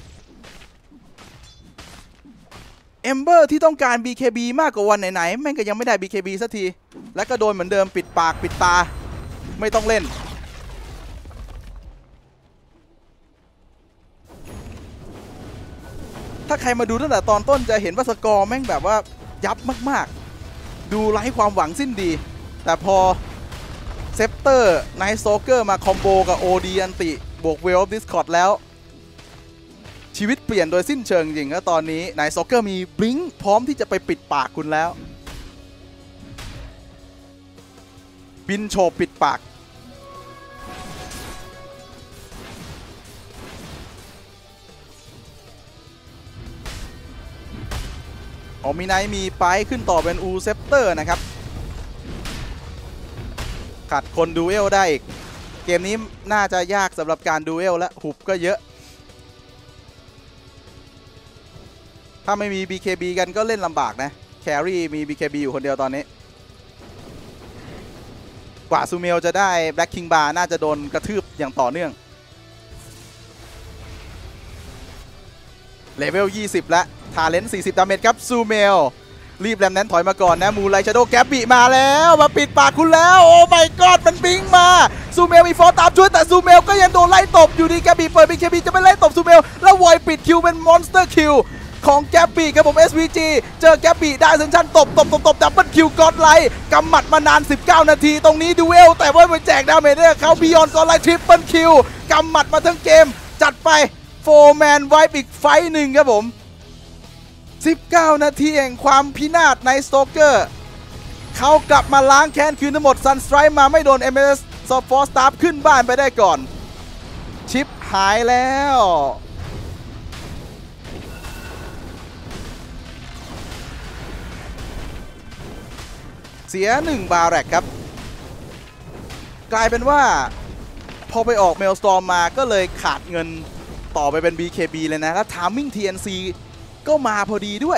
เอมเบอร์ที่ต้องการ BKB มากกว่าวันไหนๆแม่งก็ยังไม่ได้ BKB สักทีและก็โดนเหมือนเดิมปิดปากปิดตาไม่ต้องเล่นถ้าใครมาดูตั้งแต่ตอนต้นจะเห็นว่าสกอร์แม่งแบบว่ายับมากๆดูไร้ความหวังสิ้นดีแต่พอเซปเตอร์ไนท์โซเกอร์มาคอมโบกับ OD อันติบวกเวลดิสคอร์ดแล้วชีวิตเปลี่ยนโดยสิ้นเชิงจริงแล้วตอนนี้ไนท์โซเกอร์มีบลิงค์พร้อมที่จะไปปิดปากคุณแล้วบินโฉบปิดปากโอมิไนมีไปขึ้นต่อเป็นอูเซปเตอร์นะครับขัดคนดูเอลได้อีกเกมนี้น่าจะยากสำหรับการดูเอลและหุบก็เยอะถ้าไม่มี BKB กันก็เล่นลำบากนะแครี่มี BKB อยู่คนเดียวตอนนี้กว่าซูเมลจะได้แบล็คคิงบาร์น่าจะโดนกระทืบอย่างต่อเนื่องเลเวล 20 แล้วทาเลนต์ 40 ดาเมจครับซูเมลรีบแรมนั้นถอยมาก่อนนะมูไลชาโดแกปปี้มาแล้วมาปิดปากคุณแล้วโอ้ my god มันบิงมาซูเมลมีฟอร์ตามช่วยแต่ซูเมลก็ยังโดนไล่ตบอยู่ดีแกปปี้เปิด BKB จะไม่ไล่ตบซูเมลแล้ววอยปิดคิวเป็นมอนสเตอร์คิวของแกปปี้ครับผม SVG เจอแกปปี้ได้เซนชั่นตบดับเบิลคิวกอดไลท์กำหมัดมานาน19 นาทีตรงนี้ดูเอลแต่ว่าไปแจกดาเมจเนี่ยเขาบิยอนกอดไลท์ทริปเปิลคิวกำหมัดมาทั้งเกมจัดไป4 แมนไวป์อีกไฟหนึ่งครับผม19 นาทีแห่งความพินาศในสโตเกอร์เขากลับมาล้างแค้นคืนทั้งหมด Sunstrike มาไม่โดน MLS Force Staff ขึ้นบ้านไปได้ก่อนชิปหายแล้วเสีย1บาแรกครับกลายเป็นว่าพอไปออก Maelstrom มาก็เลยขาดเงินต่อไปเป็น BKB เลยนะแล้ว Timing TNC ก็มาพอดีด้วย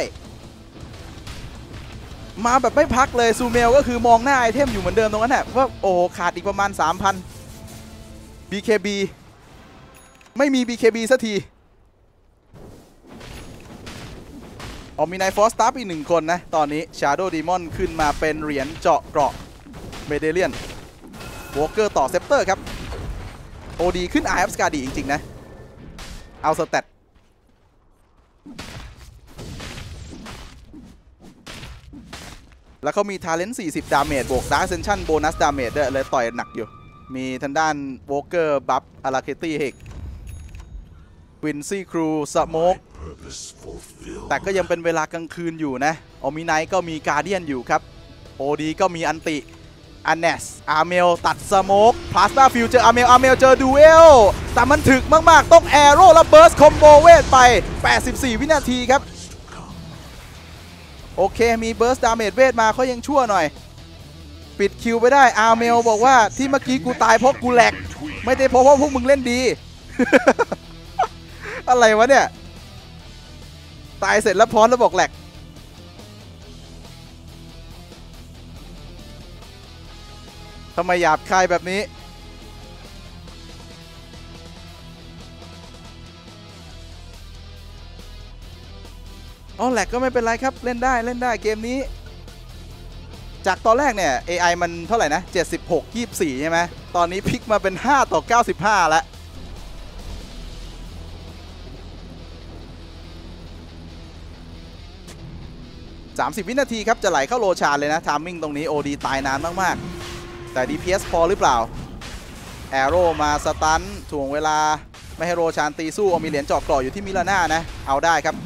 มาแบบไม่พักเลยซูเมลก็คือมองหน้าไอเทมอยู่เหมือนเดิมตรงนั้นแหละว่าโอ้ขาดอีกประมาณ 3,000 BKB ไม่มี BKB สักทีมีนายฟอสตัฟอีก1คนนะตอนนี้ Shadow Demon ขึ้นมาเป็นเหรียญเจาะเกราะเมเดเลียนวอลเกอร์ต่อเซปเตอร์ครับโอดีขึ้น IF Skadi จริงๆนะเอาสแตทแล้วเขามีทาเลนต์40ดาเมจบวก Dark Ascension โบนัสดาเมจด้วยเลยต่อยหนักอยู่มีทางด้านวอลเกอร์บัฟอาราเคตี้เฮกวินซี่ครูสโมกแต่ก็ยังเป็นเวลากลางคืนอยู่นะมีไนท์ก็มีการเดียนอยู่ครับโอดีก็มีอันติอันเนสอาร์เมลตัดสโมกพลาสมาฟิวเจออาร์เมลเจอดูเอลแต่มันถึกมากๆต้องแอโร่แล้วเบิร์สคอมโบเวทไป84วินาทีครับโอเคมีเบิร์สดาเมจเวทมาเขายังชั่วหน่อยปิดคิวไปได้อาร์เมลบอกว่าที่เมื่อกี้กูตายเพราะกูแหลกไม่ได้เพราะพวกมึงเล่นดี อะไรวะเนี่ยตายเสร็จแล้วพร้อมแล้วบอกแหลกทำไมหยาบคายแบบนี้แหลกก็ไม่เป็นไรครับเล่นได้เกมนี้จากตอนแรกเนี่ย AI มันเท่าไหร่นะ76 24ใช่ไหมตอนนี้พลิกมาเป็น5-95แล้ว30 วินาทีครับจะไหลเข้าโรชานเลยนะทามมิ่งตรงนี้ OD ตายนานมากๆแต่ DPS พอหรือเปล่าแอโร่มาสตันถ่วงเวลาไม่ให้โรชานตีสู้มีเหรียญเจาะเกราะอยู่ที่มิลาน่านะเอาได้ครับ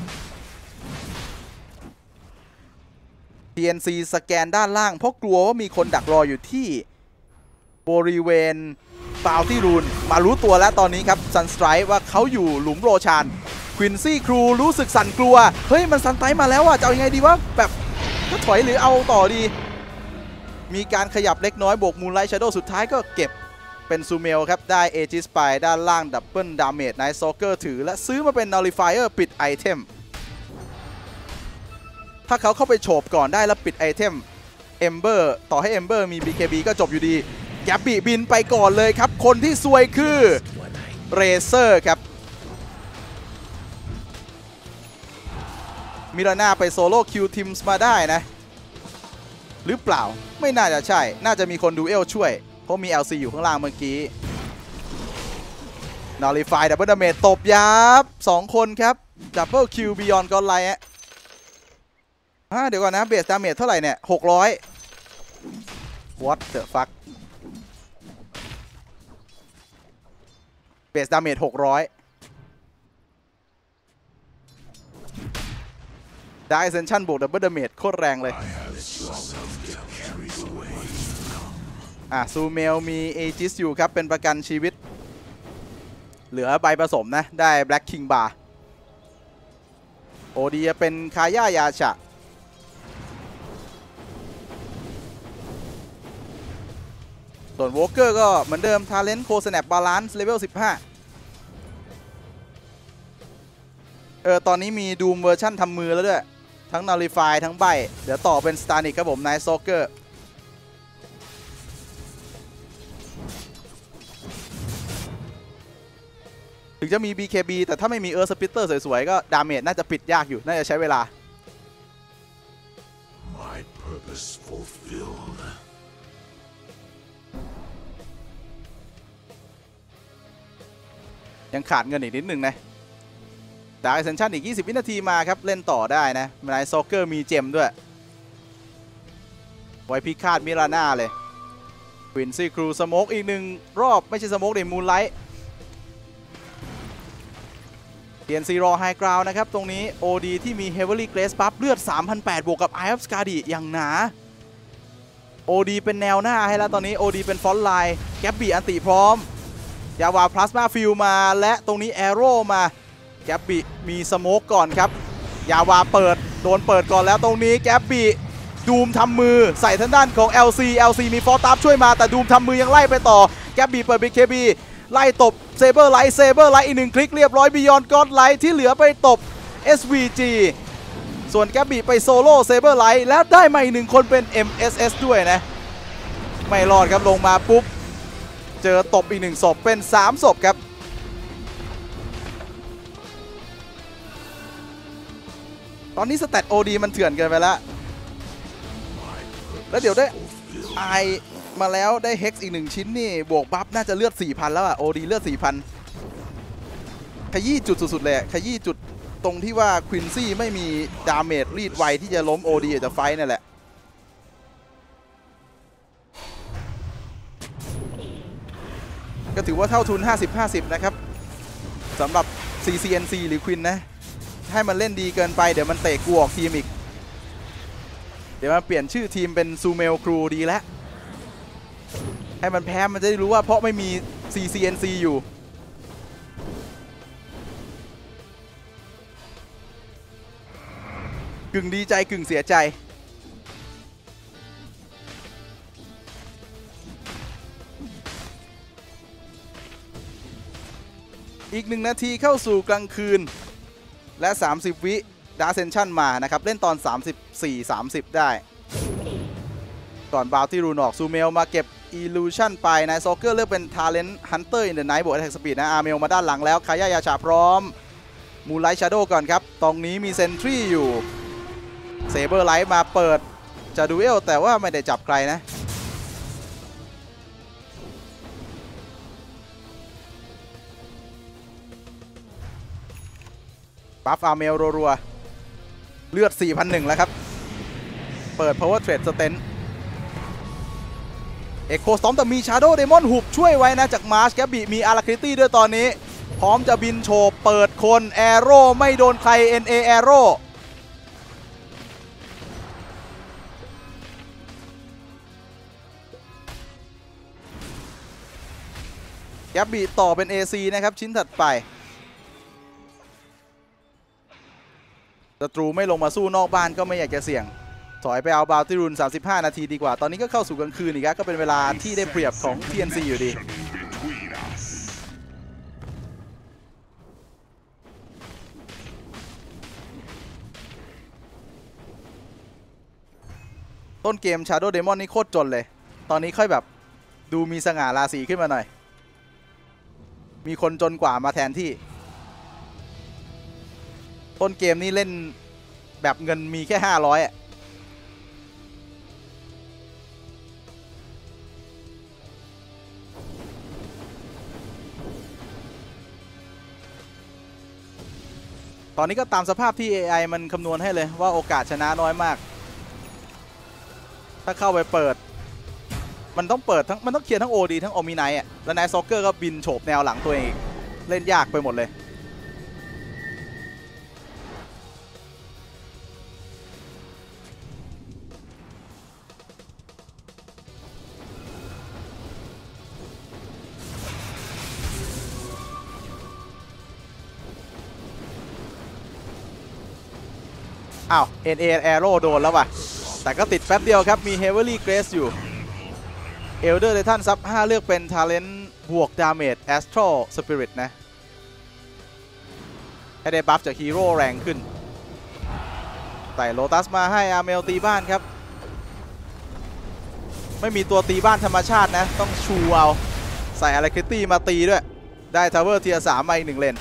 TNC สแกนด้านล่างเพราะกลัวว่ามีคนดักรออยู่ที่บริเวณบาวตี้รูนมารู้ตัวแล้วตอนนี้ครับ Sunstrike ว่าเขาอยู่หลุมโรชานควินซี่ครูรู้สึกสั่นกลัวเฮ้ยมันซันไตมาแล้วอ่ะจะเอายังไงดีวะแบบจะถอยหรือเอาต่อดีมีการขยับเล็กน้อยบวกมูนไลท์ชาโดว์สุดท้ายก็เก็บเป็นซูเมลครับได้เอจิสไปด้านล่างดับเบิลดาเมจไนท์โซเกอร์ถือและซื้อมาเป็นนัลลิฟายเออร์ปิดไอเทมถ้าเขาเข้าไปโฉบก่อนได้แล้วปิดไอเทมเอมเบอร์ต่อให้เอมเบอร์มี BKB ก็จบอยู่ดีแกปปี้บินไปก่อนเลยครับคนที่ซวยคือเรเซอร์ครับมิลาน่าไปโซโล่คิวทีมส์มาได้นะหรือเปล่าไม่น่าจะใช่น่าจะมีคนดูเอลช่วยเพราะมี LC อยู่ข้างล่างเมื่อกี้นอริฟายดับเบิลดาเมจตบยับ2คนครับดับเบิลคิวบิยอนกอนไลท์เดี๋ยวก่อนนะเบสดาเมจเท่าไหร่เนี่ย600 What the fuck เบสดาเมจ600ได้เซนชั่นบวกดับเบิลดาเมจโคตรแรงเลยซูเมลมีเอจิสอยู่ครับเป็นประกันชีวิตเหลือใบผสมนะได้แบล็กคิงบาร์โอดีเป็นคาย่ายาชะส่วนวอลเกอร์ก็เหมือนเดิมทาเลนต์โคสแนปบาลานซ์เลเวล15ตอนนี้มีดูมเวอร์ชั่นทำมือแล้วด้วยทั้งนัลลิฟายทั้งใบเดี๋ยวต่อเป็นสตาร์นิกครับผมไนท์โซเกอร์ถึงจะมี BKB แต่ถ้าไม่มีสปิตเตอร์สวยๆก็ดาเมจน่าจะปิดยากอยู่น่าจะใช้เวลายังขาดเงินอีกนิดหนึ่งนะดาร์กเซนชั่นอีก20วินาทีมาครับเล่นต่อได้นะไนท์โซเกอร์มีเจมด้วยไว้พิฆาตมิลาน่าเลยควินซี่ครูสโมกอีก1รอบไม่ใช่สโมกเดมูนไลท์TNC รอไฮกราวนะครับตรงนี้ OD ที่มี Heavily Grace Buff เลือด 3,800 บวกกับ IF Skadi อย่างหนา OD เป็นแนวหน้าให้แล้วตอนนี้ OD เป็นฟอนต์ไลน์แกบบี้อันติพร้อมยาวาพลาสมาฟิลมาและตรงนี้แอโร่มาแกบบี้มีสโมกก่อนครับยาวาเปิดโดนเปิดก่อนแล้วตรงนี้แกบบี้ดูมทำมือใส่ทางด้านของ LC มีฟอร์ตัฟช่วยมาแต่ดูมทำมือยังไล่ไปต่อแกบบี้เปิด BKB ไล่ตบเซเบอร์ไลท์อีก1คลิกเรียบร้อยบิยอนก็อดไลท์ที่เหลือไปตบ SVG ส่วนแกบบี้ไปโซโล่เซเบอร์ไลท์แล้วได้มาอีก1คนเป็น MSS ด้วยนะไม่รอดครับลงมาปุ๊บเจอตบอีก1ศพเป็น3ศพครับตอนนี้สแตท OD มันเถื่อนเกินไปแล้วเดี๋ยวได้ไอมาแล้วได้ Hex อีก1ชิ้นนี่บวกบัฟน่าจะเลือด 4,000 แล้วอ่ะ OD เลือด 4,000 ขยี้จุดสุดๆเลยขยี้จุดตรงที่ว่าควินซี่ไม่มีดาเมจรีดไวที่จะล้ม OD จะไฟท์นั่นแหละก็ถือว่าเท่าทุน 50-50 นะครับสำหรับ CCNC หรือควินนะให้มันเล่นดีเกินไปเดี๋ยวมันเตะกูออกทีมอีกเดี๋ยวมาเปลี่ยนชื่อทีมเป็นซูเมลครูดีแล้วให้มันแพ้มันจะได้รู้ว่าเพราะไม่มี CCNC อยู่กึ่งดีใจกึ่งเสียใจอีก1นาทีเข้าสู่กลางคืนและ30วิดาร์เซนชั่นมานะครับเล่นตอน34-30ได้ก่อนบาวที่รูนออกซูเมลมาเก็บอิลูชันไปนายโซเกอร์เลือกเป็นทาเลนต์ฮันเตอร์อินเดอะไนท์บวกแอทแทกสปีดนะอาร์เมลมาด้านหลังแล้วคายายาชาพร้อมมูไลท์ชาโดก่อนครับตรงนี้มีเซนทรีอยู่เซเบอร์ไลท์มาเปิดจะดูเอลแต่ว่าไม่ได้จับใครนะบัฟอาร์เมลรัวๆเลือด 4,001 แล้วครับเปิด Power Trade Stand เอ็กโคสตอมแต่มี Shadow Demon หุบช่วยไว้นะจากมาร์ชแกบบี้มีอาราคิตี้ด้วยตอนนี้พร้อมจะบินโฉบเปิดคนแอโร่ไม่โดนใคร NA แอโร่แกบบี้ต่อเป็น AC นะครับชิ้นถัดไปศัตรูไม่ลงมาสู้นอกบ้านก็ไม่อยากจะเสี่ยงถอยไปเอาบาวตี้รูน35 นาทีดีกว่าตอนนี้ก็เข้าสู่กลางคืนอีกแล้วก็เป็นเวลาที่ได้เปรียบของ TNC อยู่ดีต้นเกม Shadow Demon นี่โคตรจนเลยตอนนี้ค่อยแบบดูมีสง่าราศีขึ้นมาหน่อยมีคนจนกว่ามาแทนที่ต้นเกมนี้เล่นแบบเงินมีแค่500อ่ะตอนนี้ก็ตามสภาพที่ AI มันคำนวณให้เลยว่าโอกาสชนะน้อยมากถ้าเข้าไปเปิดมันต้องเปิดทั้งมันต้องเคลียร์ทั้ง OD ทั้ง Omni อ่ะแล้วนายซ็อกเกอร์ก็บินโฉบแนวหลังตัวเองเล่นยากไปหมดเลยอ้าว NA Arrow โดนแล้วว่ะแต่ก็ติดแป๊บเดียวครับมี Heavily Grace อยู่ Elder Titan ซับ5เลือกเป็น Talent บวก Damage Astral Spirit นะให้ได้บัฟจากฮีโร่แรงขึ้นใส่โลตัสมาให้อาร์เมลตีบ้านครับไม่มีตัวตีบ้านธรรมชาตินะต้องชูเอาใส่อาราคิตี้มาตีด้วยได้ทาวเวอร์เทียร์3มาอีก1เลน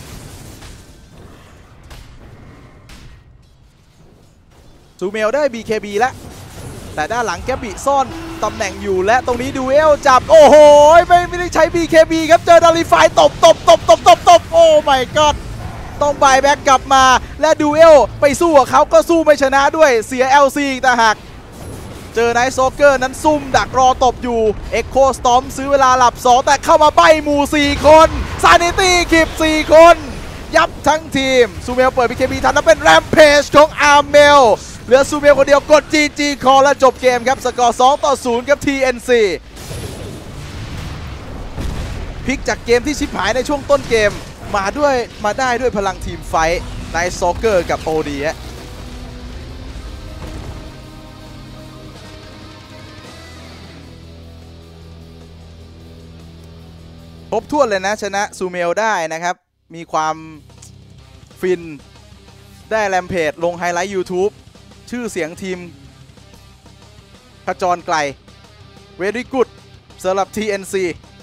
ซูเมลได้ BKB แล้วแต่ด้านหลังแกบบี้ซ่อนตำแหน่งอยู่และตรงนี้ดูเอลจับโอ้โหไม่ได้ใช้ BKB ครับเจอดาริฟายตบโอ้ my god ต้องบายแบ็กกลับมาและดูเอลไปสู้กับเขาก็สู้ไม่ชนะด้วยเสีย LC แต่หักเจอไนท์โซเกอร์นั้นซุ่มดักรอตบอยู่เอ็กโคสตอมซื้อเวลาหลับ2แต่เข้ามาใบหมู่4คนซานิตี้คลิป4คนยับทั้งทีมซูเมลเปิด BKB ทันแล้วเป็นแรมเพจของอาร์เมลเหลือซูเมลคนเดียวกด GG คอแล้วจบเกมครับสกอร์2-0กับ TNC พลิกจากเกมที่ชิบหายในช่วงต้นเกมมาได้ด้วยพลังทีมไฟท์ในซ็อกเกอร์กับ OD ฮะครบถ้วนเลยนะชนะซูเมลได้นะครับมีความฟินได้แรมเพจลงไฮไลท์ YouTube ชื่อเสียงทีมขจรไกล Very good สำหรับ TNC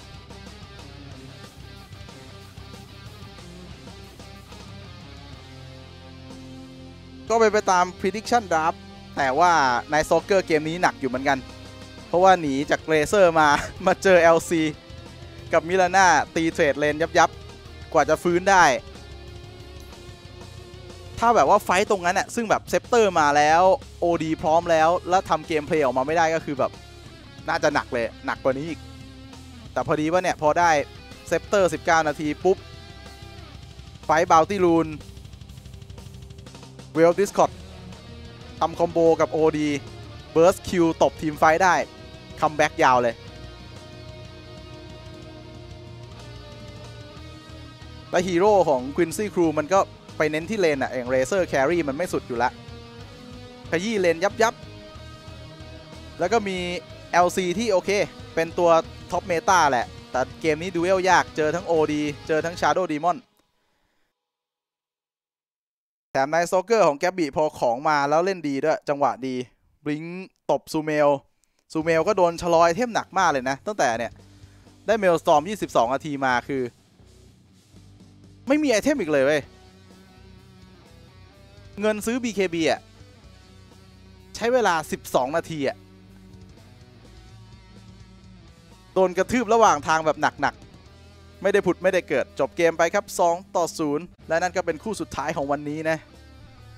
ก็ไปตาม Prediction Draft แต่ว่าในซ็อกเกอร์เกมนี้หนักอยู่เหมือนกันเพราะว่าหนีจากเรเซอร์มาเจอ LC กับมิลาน่าตีเทรดเลนยับกว่าจะฟื้นได้ถ้าแบบว่าไฟต์ตรงนั้นน่ะซึ่งแบบเซปเตอร์มาแล้ว OD พร้อมแล้วทำเกมเพลย์ออกมาไม่ได้ก็คือแบบน่าจะหนักเลยหนักกว่านี้อีกแต่พอดีว่าเนี่ยพอได้เซปเตอร์19 นาทีปุ๊บไฟต์บาวตี้รูนเวลดิสคอร์ดทำคอมโบกับ OD เบิร์สคิวตบทีมไฟต์ได้คัมแบ็กยาวเลยและฮีโร่ของ Quincy Crew มันก็ไปเน้นที่เลนอะอย่างเรเซอร์แครี่มันไม่สุดอยู่แล้วขยี้เลนยับแล้วก็มี LC ที่โอเคเป็นตัวท็อปเมตาแหละแต่เกมนี้ดูเอลยากเจอทั้ง OD เจอทั้ง Shadow Demon แถมในโซเกอร์ของแกบบี้พอของมาแล้วเล่นดีด้วยจังหวะดีบลิงตบซูเมลก็โดนชะลอยเทมหนักมากเลยนะตั้งแต่เนี่ยได้เมลสตอร์ม22 นาทีมาคือไม่มีไอเทมอีกเลยเว้ยเงินซื้อ BKB อ่ะใช้เวลา12 นาทีอ่ะโดนกระทืบระหว่างทางแบบหนักๆไม่ได้ผุดไม่ได้เกิดจบเกมไปครับ2-0และนั่นก็เป็นคู่สุดท้ายของวันนี้นะ